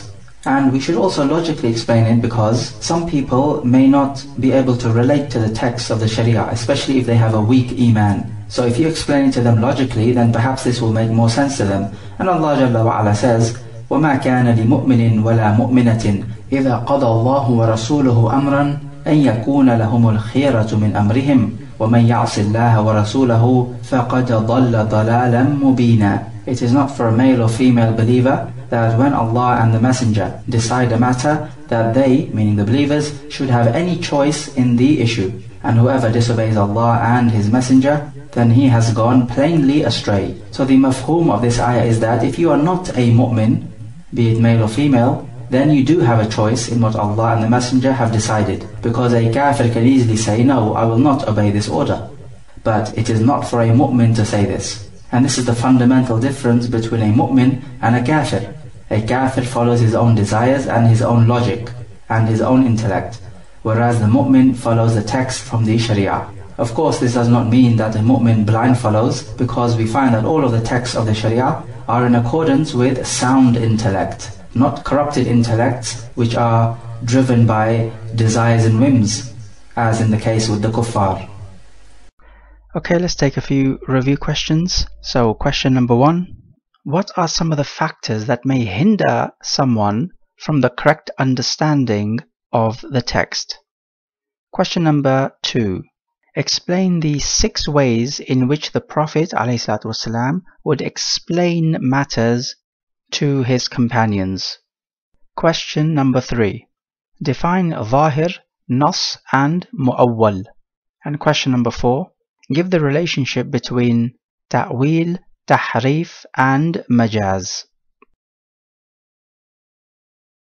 And we should also logically explain it, because some people may not be able to relate to the text of the Sharia, especially if they have a weak iman. So if you explain it to them logically, then perhaps this will make more sense to them. And Allah Jalla wa Ala says, وَمَا كَانَ لِمُؤْمِنٍ وَلَا مُؤْمِنَةٍ إِذَا قَضَى اللَّهُ وَرَسُولُهُ أَمْرًا أَن يَكُونَ لَهُمُ الْخِيَرَةُ مِنْ أَمْرِهِمْ وَمَنْ يَعْصِ اللَّهَ وَرَسُولَهُ فَقَدْ ضَلَّ ضَلَالًا مُبِينًا. It is not for a male or female believer that when Allah and the Messenger decide a matter, that they, meaning the believers, should have any choice in the issue. And whoever disobeys Allah and His Messenger, then he has gone plainly astray. So the mafhum of this ayah is that if you are not a mu'min, be it male or female, then you do have a choice in what Allah and the Messenger have decided. Because a kafir can easily say, no, I will not obey this order. But it is not for a mu'min to say this. And this is the fundamental difference between a mu'min and a kafir. A kafir follows his own desires and his own logic and his own intellect, whereas the mu'min follows the text from the Sharia. Of course, this does not mean that a mu'min blind follows, because we find that all of the texts of the Sharia are in accordance with sound intellect, not corrupted intellects which are driven by desires and whims, as in the case with the kuffar. Okay, let's take a few review questions. So question number one, what are some of the factors that may hinder someone from the correct understanding of the text? Question number two, explain the six ways in which the Prophet ﷺ would explain matters to his companions. Question number three, define Zahir, Nas and Mu'awwal. And question number four, give the relationship between Ta'wil, Tahrif and Majaz.